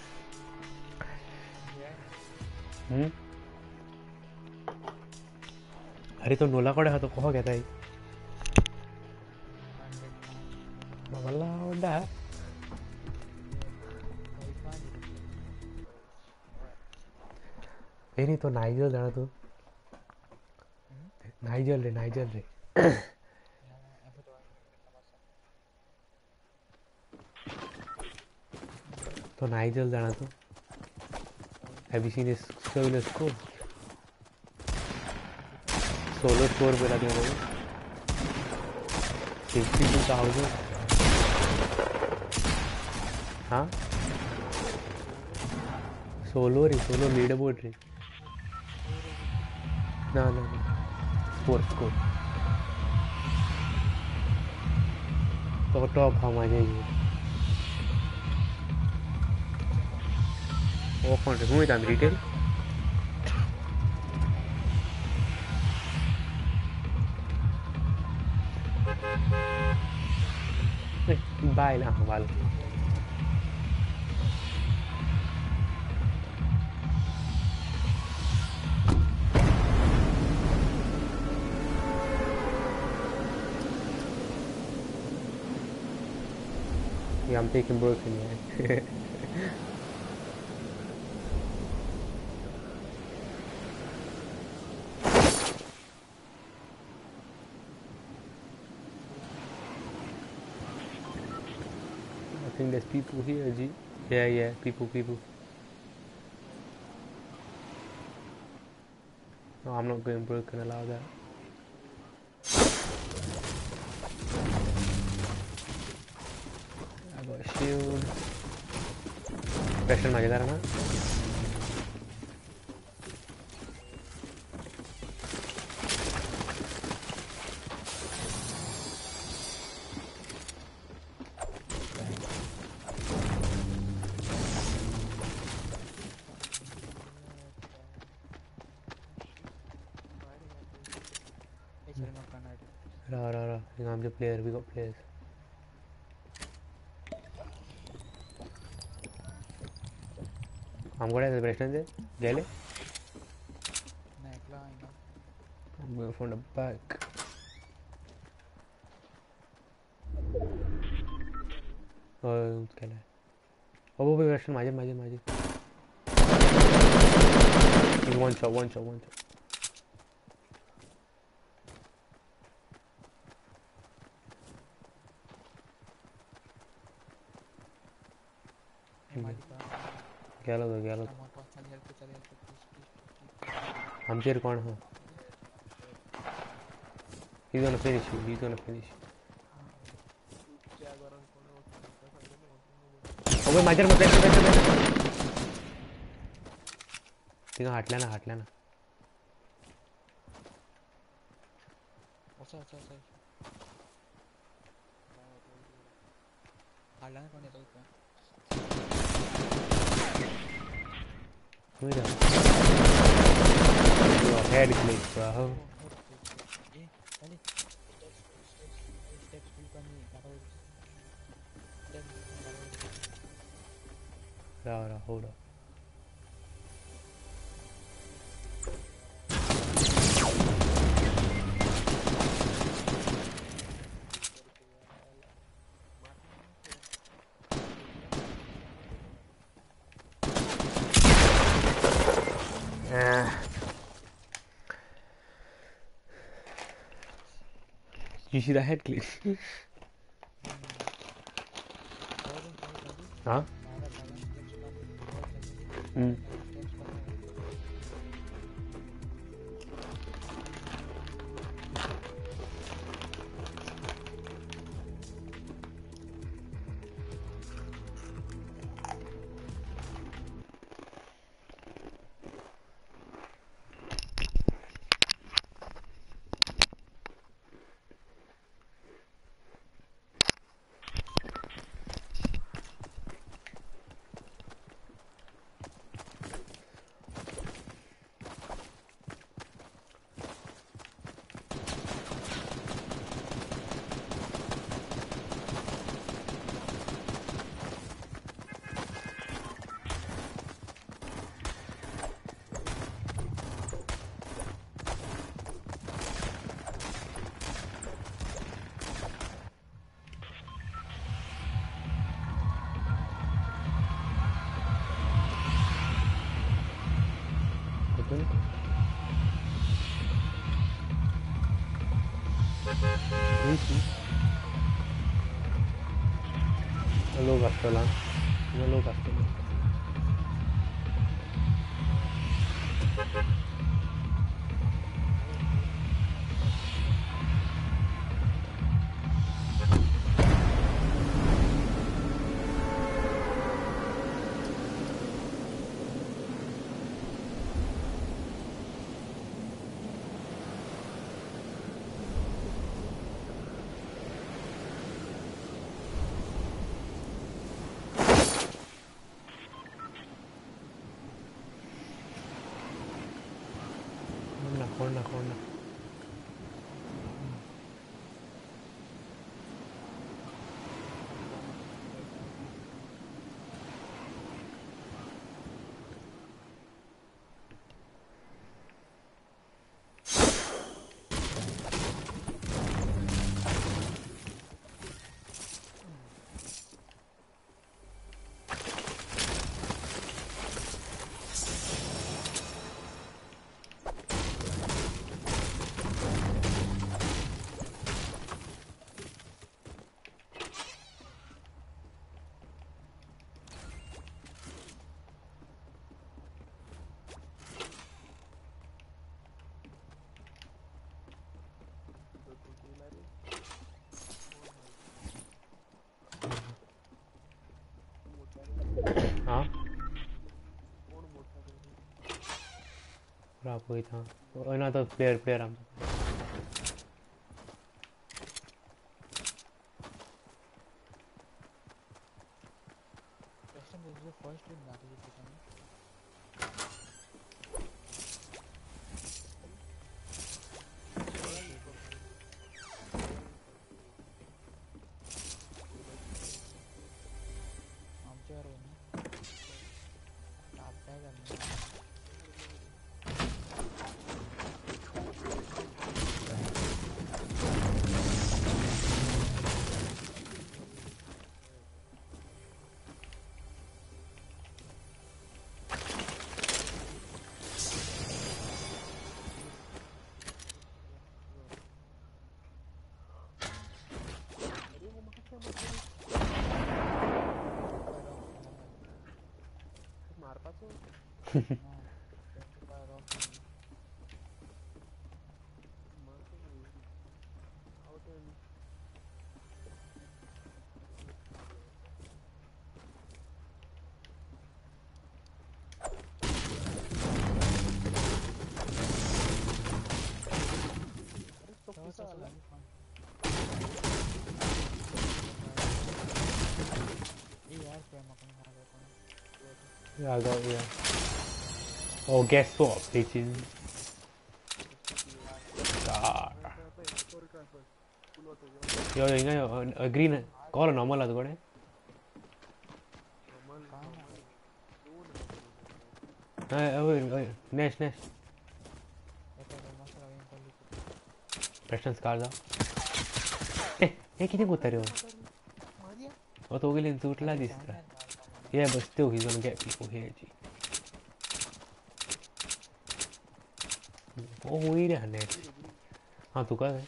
अरे तो नोला कडेन आहा तो कसो घेताय मला आवडा ए नी तो नायजल जाणा तू नायजल रे नायजल रे तो नायजल जाणा तू Have you seen his solo score? Solo score बोला दिया मैंने fifty-two thousand हाँ सोलो रे सोलो लीडर बोर्ड रे ना ना ना स्कोर स्कोर तो टॉप हम आ जाएंगे वो कौन है हुई ताम रिटेल बाय ना हवाल Yeah, I'm taking broken, yeah. I think there's people here, G. Yeah, yeah, people, people. No, I'm not going broken, allow that. I got a shield. Pressure magic, ना? Ra, ra, ra. I'm the player. We got players. I'm going to the president. Gale. I'm going from the back. Oh, Gale. Oh, wait, Russian. Majid, Majid, Majid. He's one shot, one shot, one shot. Galo, go, Galo. I'm here, कौन है? He's gonna finish you. He's gonna finish you. Oh wait, Majid, Majid, Majid, Majid. ठीक है, हट लेना, हट लेना. अच्छा अच्छा अच्छा. हट लेना कौन है तो क्या? Wait a minute. Your head glitch, bro. Eh, Ali. Steps you can double. Steps double. Ra, ra, hold up. You see the head glitch? Huh? Mm. Hello, Castellan. Hello, Castellan. Corner, corner. आप वही था और ना तो player player हम Question is the first team that is becoming. आमच्या road ना टाप काय करणार Yeah, I got yeah. Oh, guess what, bitches? Ah. Yo, yo, yo, uh, green. Call a normal as well. Uh, wait, wait, next, next. Preston Scarza. Eh, eh, कितने को उतारे हो? वो तो गले इंतूट ला दिसता. Yeah, but still, he's gonna get people here, G. Oh, wait a minute. हाँ तू कर.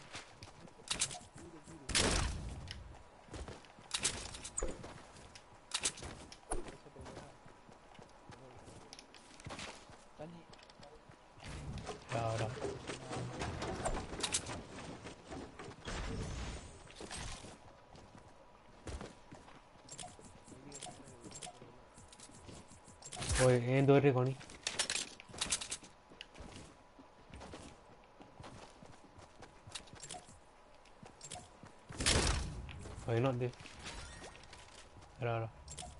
यार. ओए ये दो रे कौनी? ओए not this. रा रा.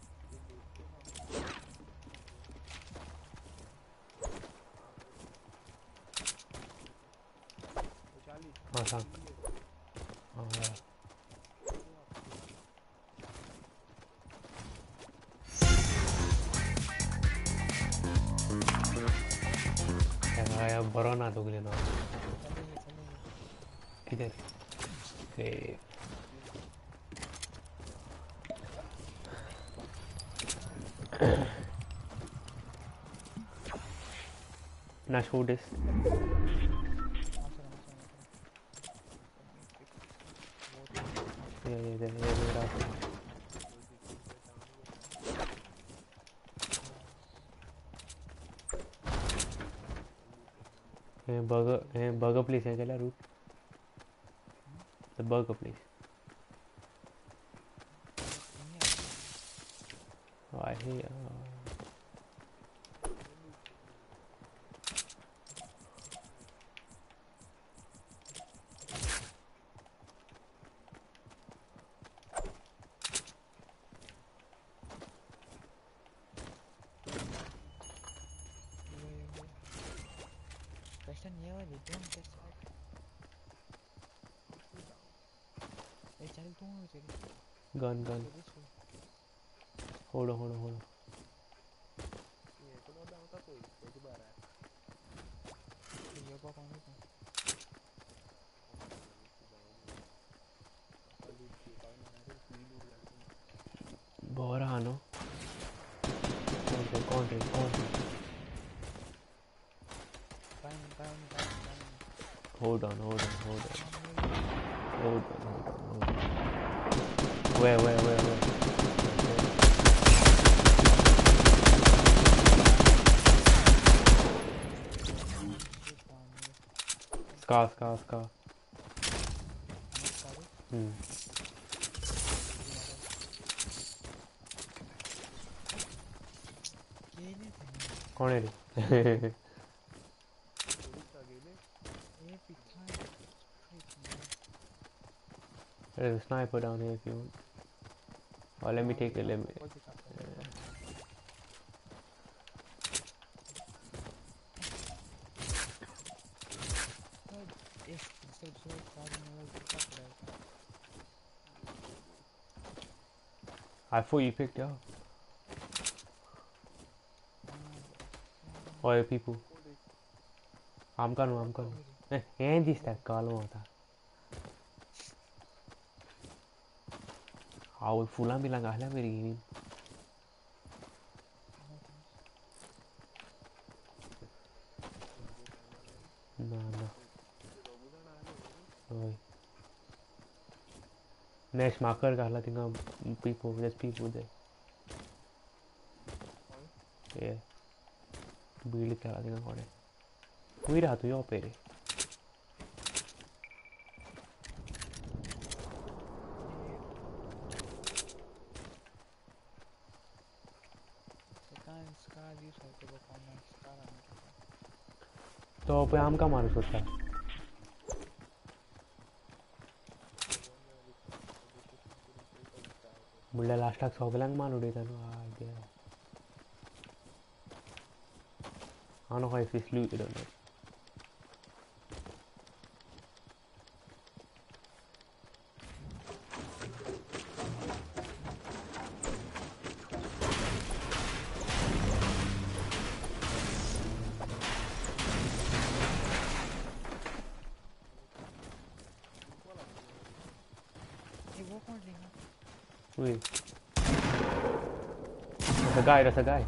हाँ हाँ. हाँ यार. यार बरो ना तो गले ना. किधर? से. Nash hold this. Yeah, yeah, yeah, yeah, yeah. Yeah, burger, yeah, burger place है क्या route? The burger place. Oh, I hear. Question nearly don't get back. Hey, chal tu ho chali. Gun, gun. Hold on, hold on, hold on. ये को कौन है? बोरा आनो. कौन से, कौन से, कौन से? Time, time, time, time. Hold on, hold on, hold on. Hold on, hold on, hold on. Where, where, where, where? Scar, scar, scar. Hmm. कौन है रे? every time. Crazy, man. There's a sniper down here if you want. Oh, let me हाँ, take it. Let me. ऊपर दिखाता हूँ, ऊपर दिखाता हूँ। यार, इस दूसरे दूसरे कार में वो कितना पड़ा है? I thought you picked it up. हाँ, Oh, yeah, people. I'm gonna, I'm gonna. Eh, and this that call on that. I will full on bilang ahla meri ini. No, no. Oh. Next marker kahla tinggal people, there's people there. Yeah. Bilik kahla tinggal kau ni. Kui dah tu yo pere. तो पे आम का मारू सोचा मुल्ला last तक सौ गलंग मारू देता ना आ गया आनो खाई फिश लूट इधर ना Wait. There's a guy, there's a guy.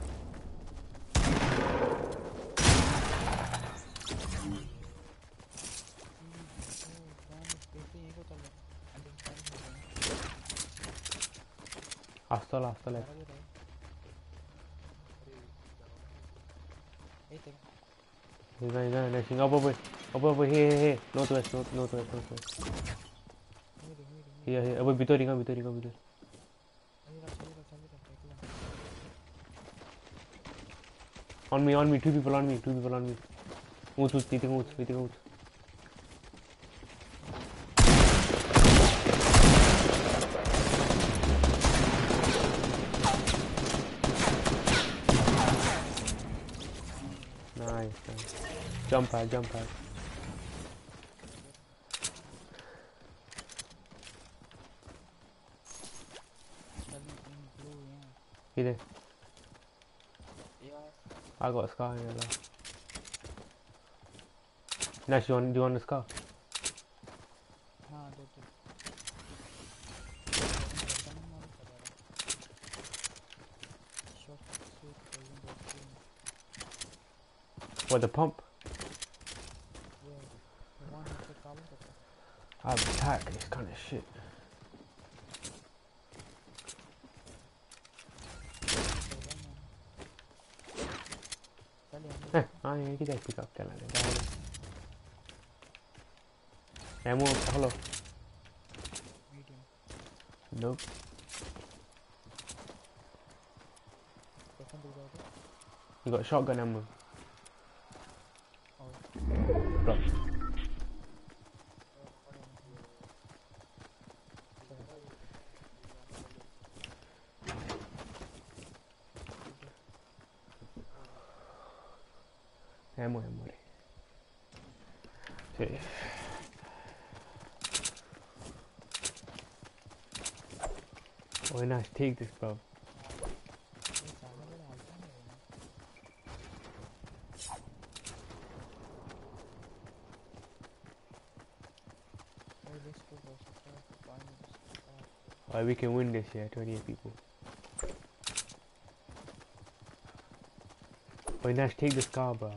Hostile, hostile. He's going, he's going, he's going. Up, up, up, up, here, here, here. Northwest, north, northwest, northwest. Here, here. Up, bitor, inga, bitor, inga, bitor. On me, on me, two people on me, two people on me. Oots, oots, eating oots, eating oots. Nice, nice. Jump pad, jump pad. Here. I got a scar here. Nash, you want, do you want a scar? What, the pump? I have attack, this kind of shit. Eh, ah, ini kita pick up jalan ni. Ammo, hello. Medium. Nope. You got shotgun ammo. Oh. Drop. Ammo, ammo. Okay. Oh, nice. Take this, bro. Oh, we can win this year. twenty-eight people. Oh, Nash, take this car, bro.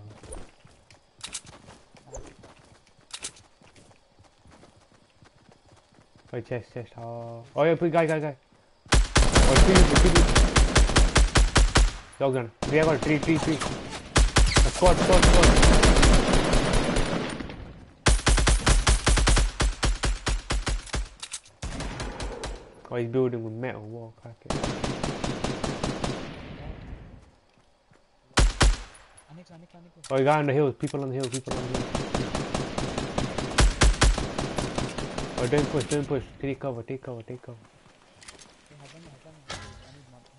Oh, chest, chest. Oh, oh yeah, put guy, guy, guy. Oh, three people, three people. Dog gun. We have got three, three, three. A squad, squad, squad. Oh, he's building with metal wall, crack it. Oh, you got on the hill. People on the hill. People on the hill. Oh, don't push, don't push. Take cover, take cover, take cover. Hey, happen, happen. I need mod.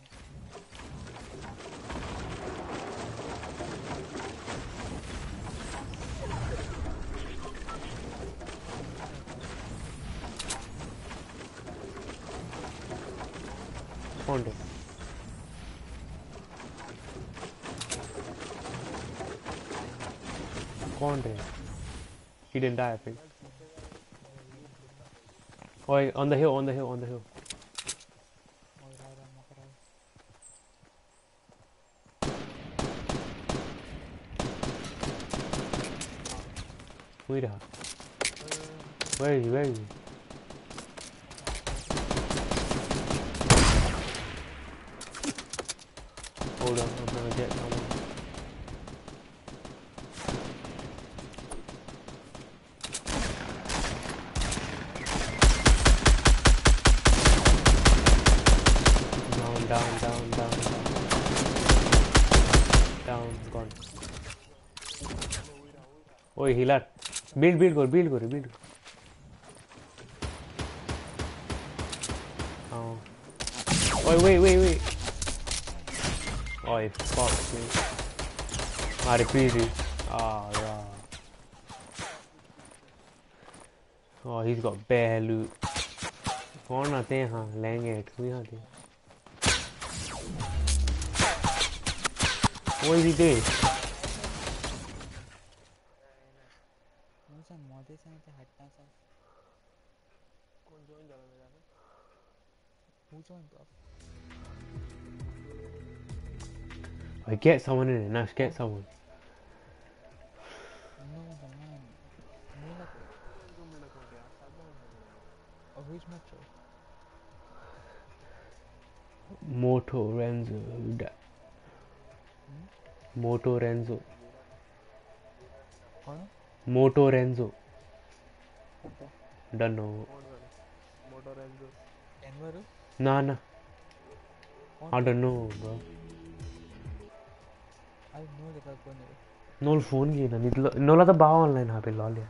Found him. Found him. He didn't die, I think. Oh, on the hill, on the hill, on the hill. Where Where is he? Where is he? Hold on, I'm gonna get someone. Down, down, down, down, down. Down, gone. Oi, healer. Build, build, go, build, go, build. Oh. Oi, wait, wait, wait. Oi, fuck me. I repeat it. Ah, yeah. Oh, he's got bare loot. कौन आते हैं हाँ लेंगे तू यहाँ थे What is he doing? I get someone in it, Nash, get someone. Which metro? Moto Renzo. Who that? Hmm? Moto Renzo. What? Moto Renzo. Okay. Don't know. Moto Renzo. Denver? Nah, nah. What? I don't know, bro. I know that I phone. No phone की ना निकलो नोला तो बाव online हाँ पे law लिया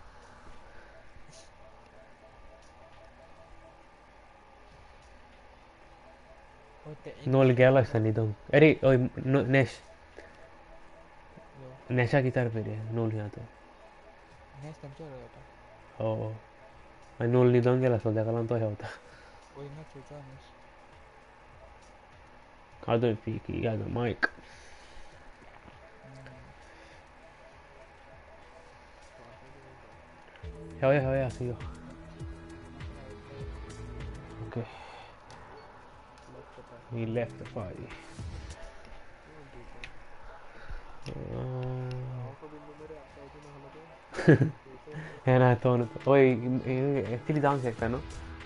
known गया सनी तो अरे ओए नेश नेशा की तरफ है नोल यहाँ तो नेश तंचो रहा था ओ मैं नोल नहीं दूँगा ला सोचा कलां तो है होता ओए मैं सोचा नेश other peaky yeah the mic hell yeah hell yeah see you okay he left the party and I thought oh actually down सकता no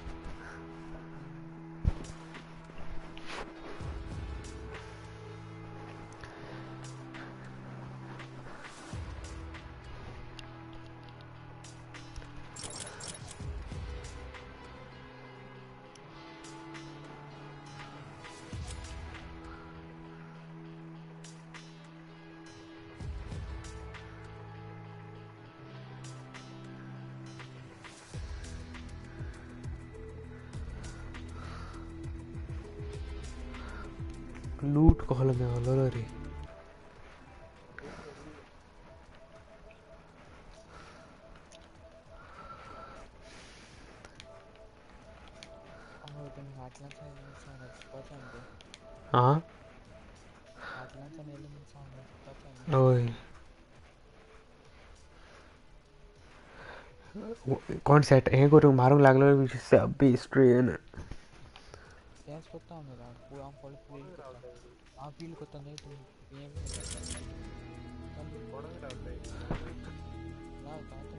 loot call में आ लो रे हाँ ओए कौन सेट है को मारूं लागलो which is a beast train Yes, కొత్త ఉందిరా పూరా ఫుల్ ఫీల్ కొత్త ఆ ఫీల్ కొత్త नहीं तुम ये भी कल थोड़ा ही डालते हैं ना कहां तुम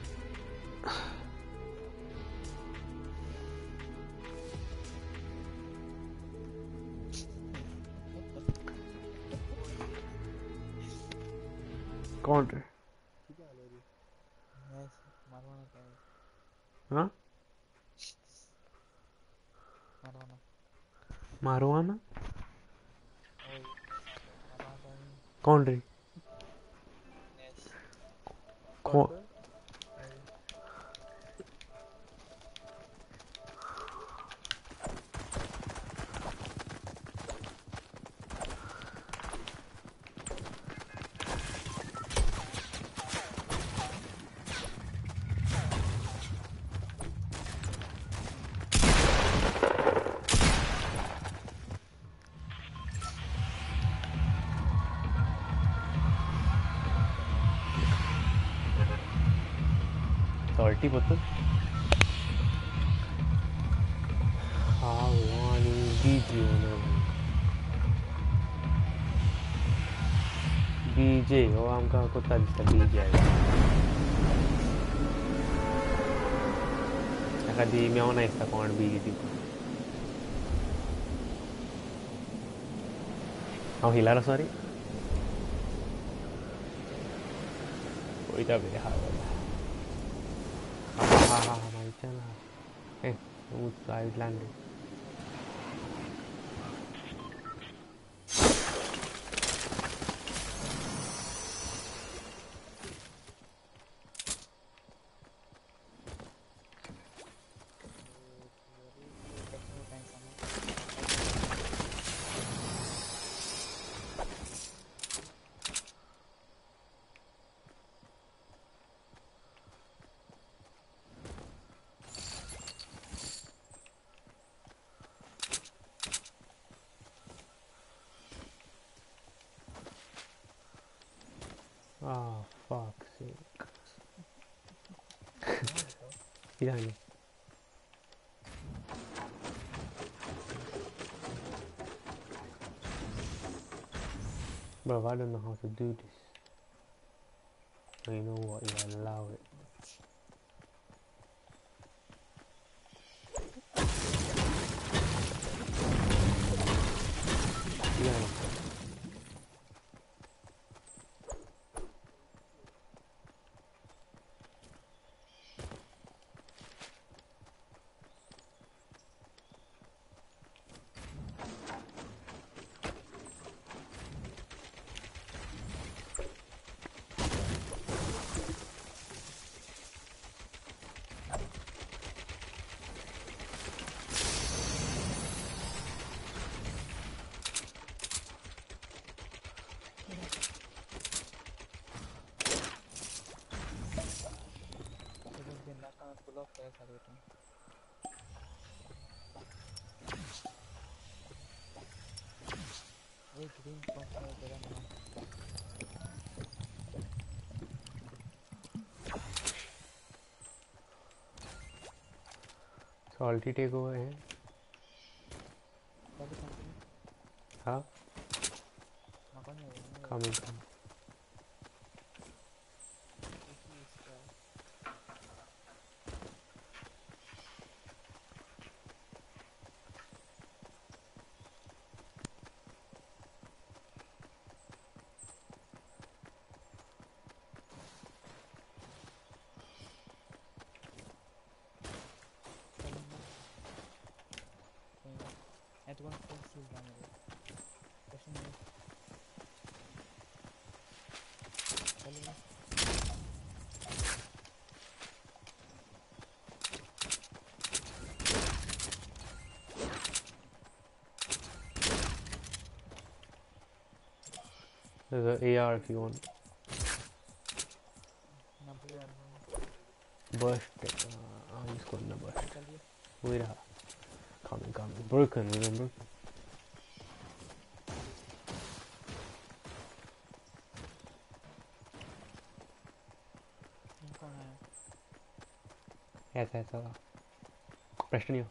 कौन रे ठीक है ले यस मारवाना क्या है हाँ मारवाना मारवाना ओए मारवाना कौन रे यस कौन salty betul. Hawani B J no. B J, oh amka kutta dista B J. Akadi me ona ista kon B J. Oh hilara sorry. Oita be ha. Ha ha ha my chana. Eh, you side landed. Oh, fuck's sake. Behind me. Bro, I don't know how to do this. You know what? You allow it. Behind me. Full of fire salvation. Hey, green pump है तेरा नाम. Salty take over है. हाँ. Coming, coming. At one full shield down there. Pushing me. Follow me. There's an A R if you want. Burst. Uh, I'm just going to burst. Wait a Coming, coming. Broken, remember? Yes, yes, yes. Preston, you.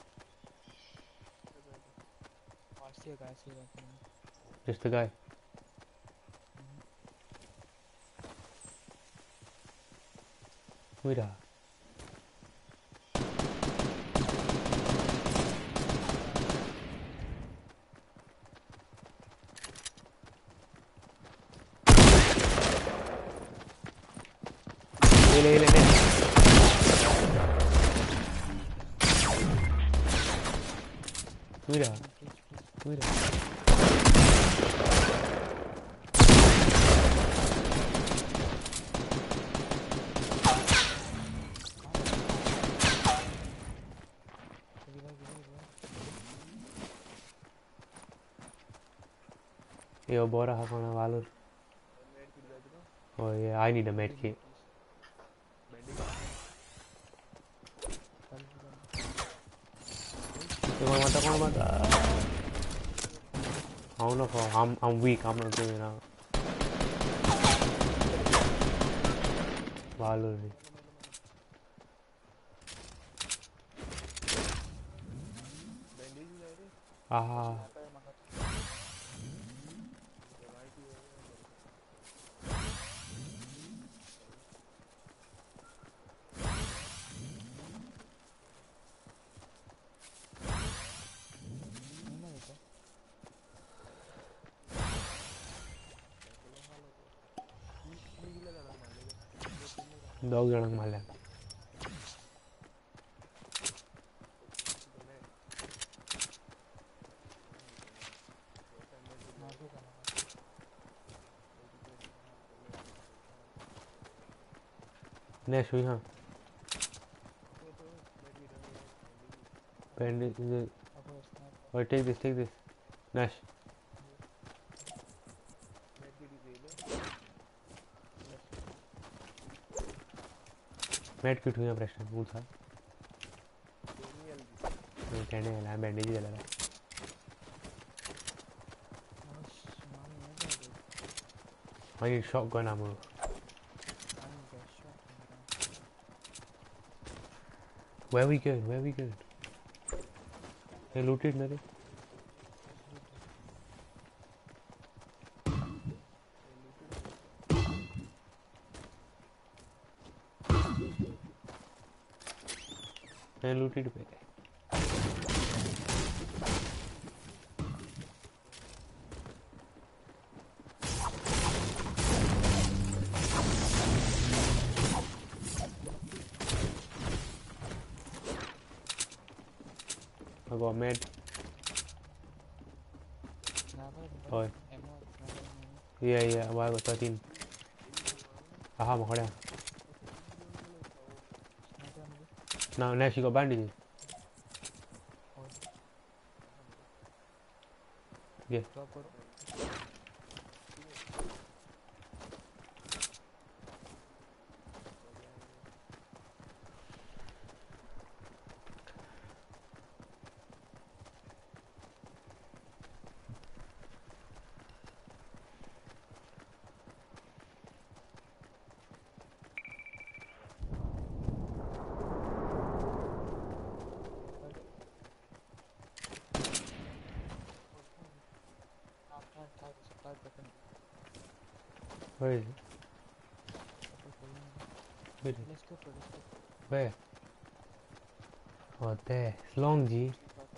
I see a guy, I see a guy. Just the guy. Wait a ले ले ले Mira Mira Yo bora hakona valor Oh yeah I need a med kit Come mata come mata I don't know if I'm I'm weak I'm not doing it out valor Ah, sniper मंगाता नहीं मैं देता dog janak malya. Sniper का लगा Nash, we have bandage. अब वो sniper Or take this, take this. Nash, med kit हुई है प्रश्न पूछ सा. मैं कहने वाला है bandage ही चला रहा. और मान नहीं कर दे I need shotgun ammo. I get shot मेरा Where we going? Where we going? Hey, loot it, Nare. Hey, loot it. I got med. Sniper Oi. Ammo sniper Yeah, yeah. Why I got thirteen. Aha, मैं खड़ा. Sniper मुझे Now, Nash, you got bandages. और Yeah. Drop करो आप था था start करते Where is it? Where is it? Let's go let's go Where? Oh, there. It's long, G.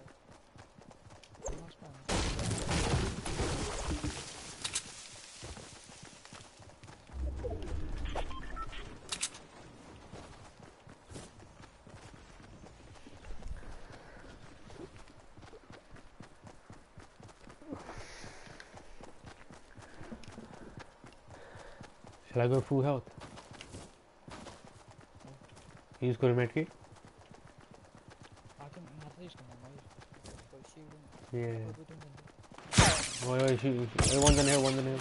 Shall I go full health? You just go to medkit? आके मारता ही इसको भाई कोई शील्ड Yeah. कोई भी तुम बंदे Oh, yeah, shoot. Hey, one's on the hill, one's on the hill.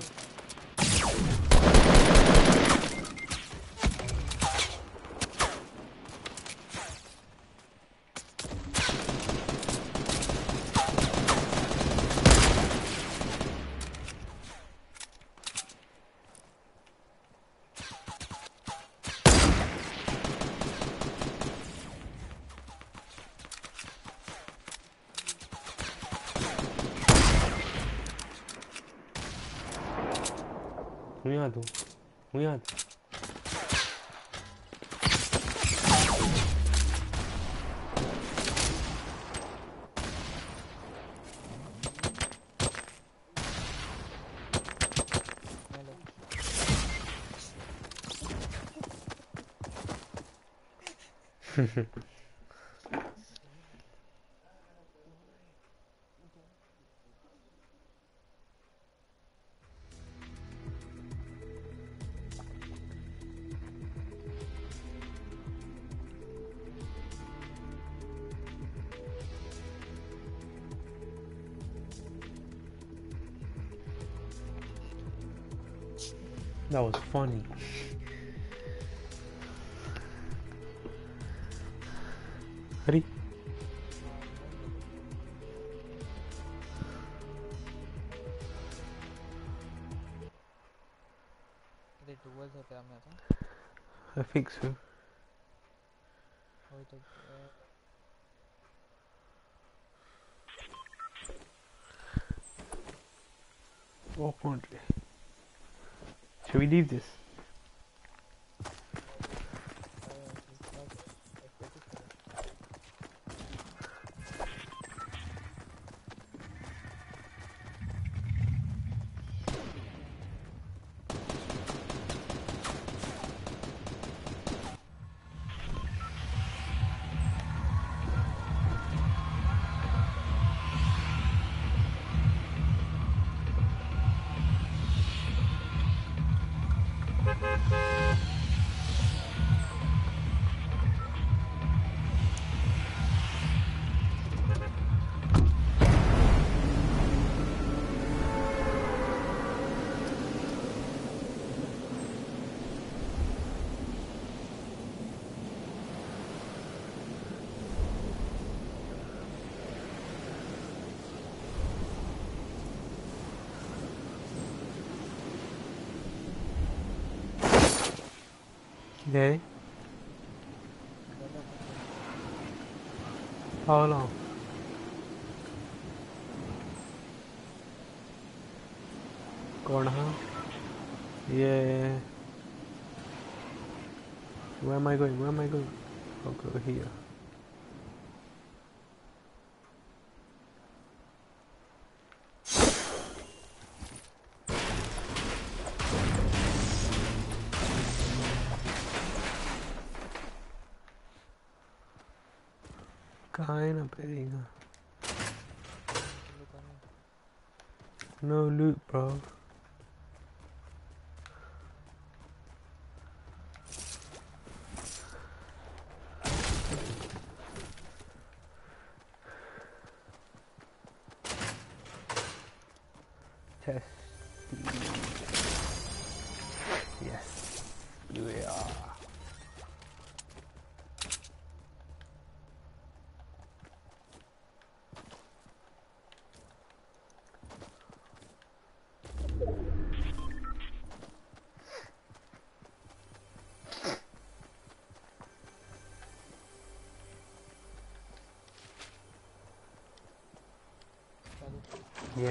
हूँ यहाँ तू हूँ यहाँ तू That was funny. Hurry. ये डुअल से क्या मैं था I think so. और तो Oh, country. Should we leave this? Okay. How long? Corner, huh? Yeah. Where am I going? Where am I going? I'll go here. Kinda betting. No loot, bro. Test. Yes. Here we are. Yeah.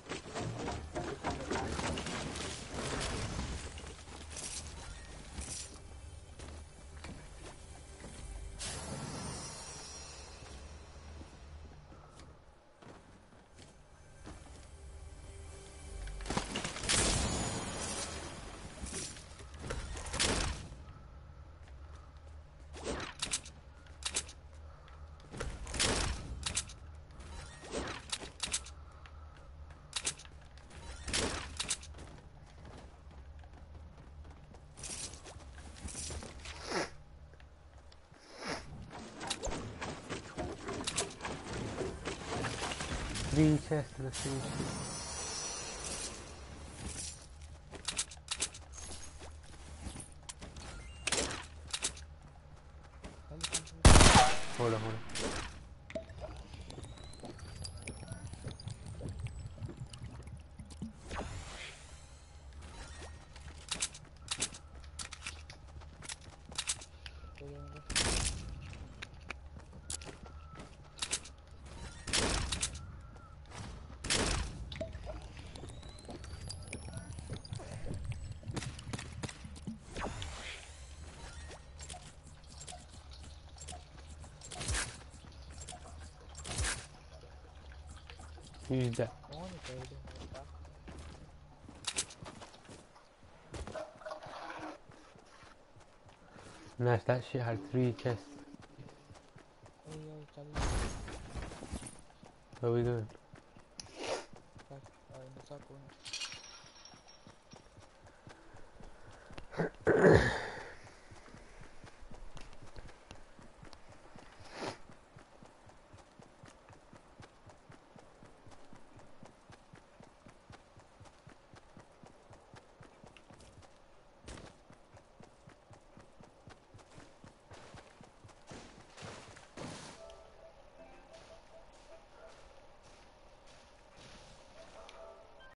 Three chests in the same shit. Hold on, hold on. Use that. Nice, that shit had three chests. Where are we going? Back, uh, in the circle.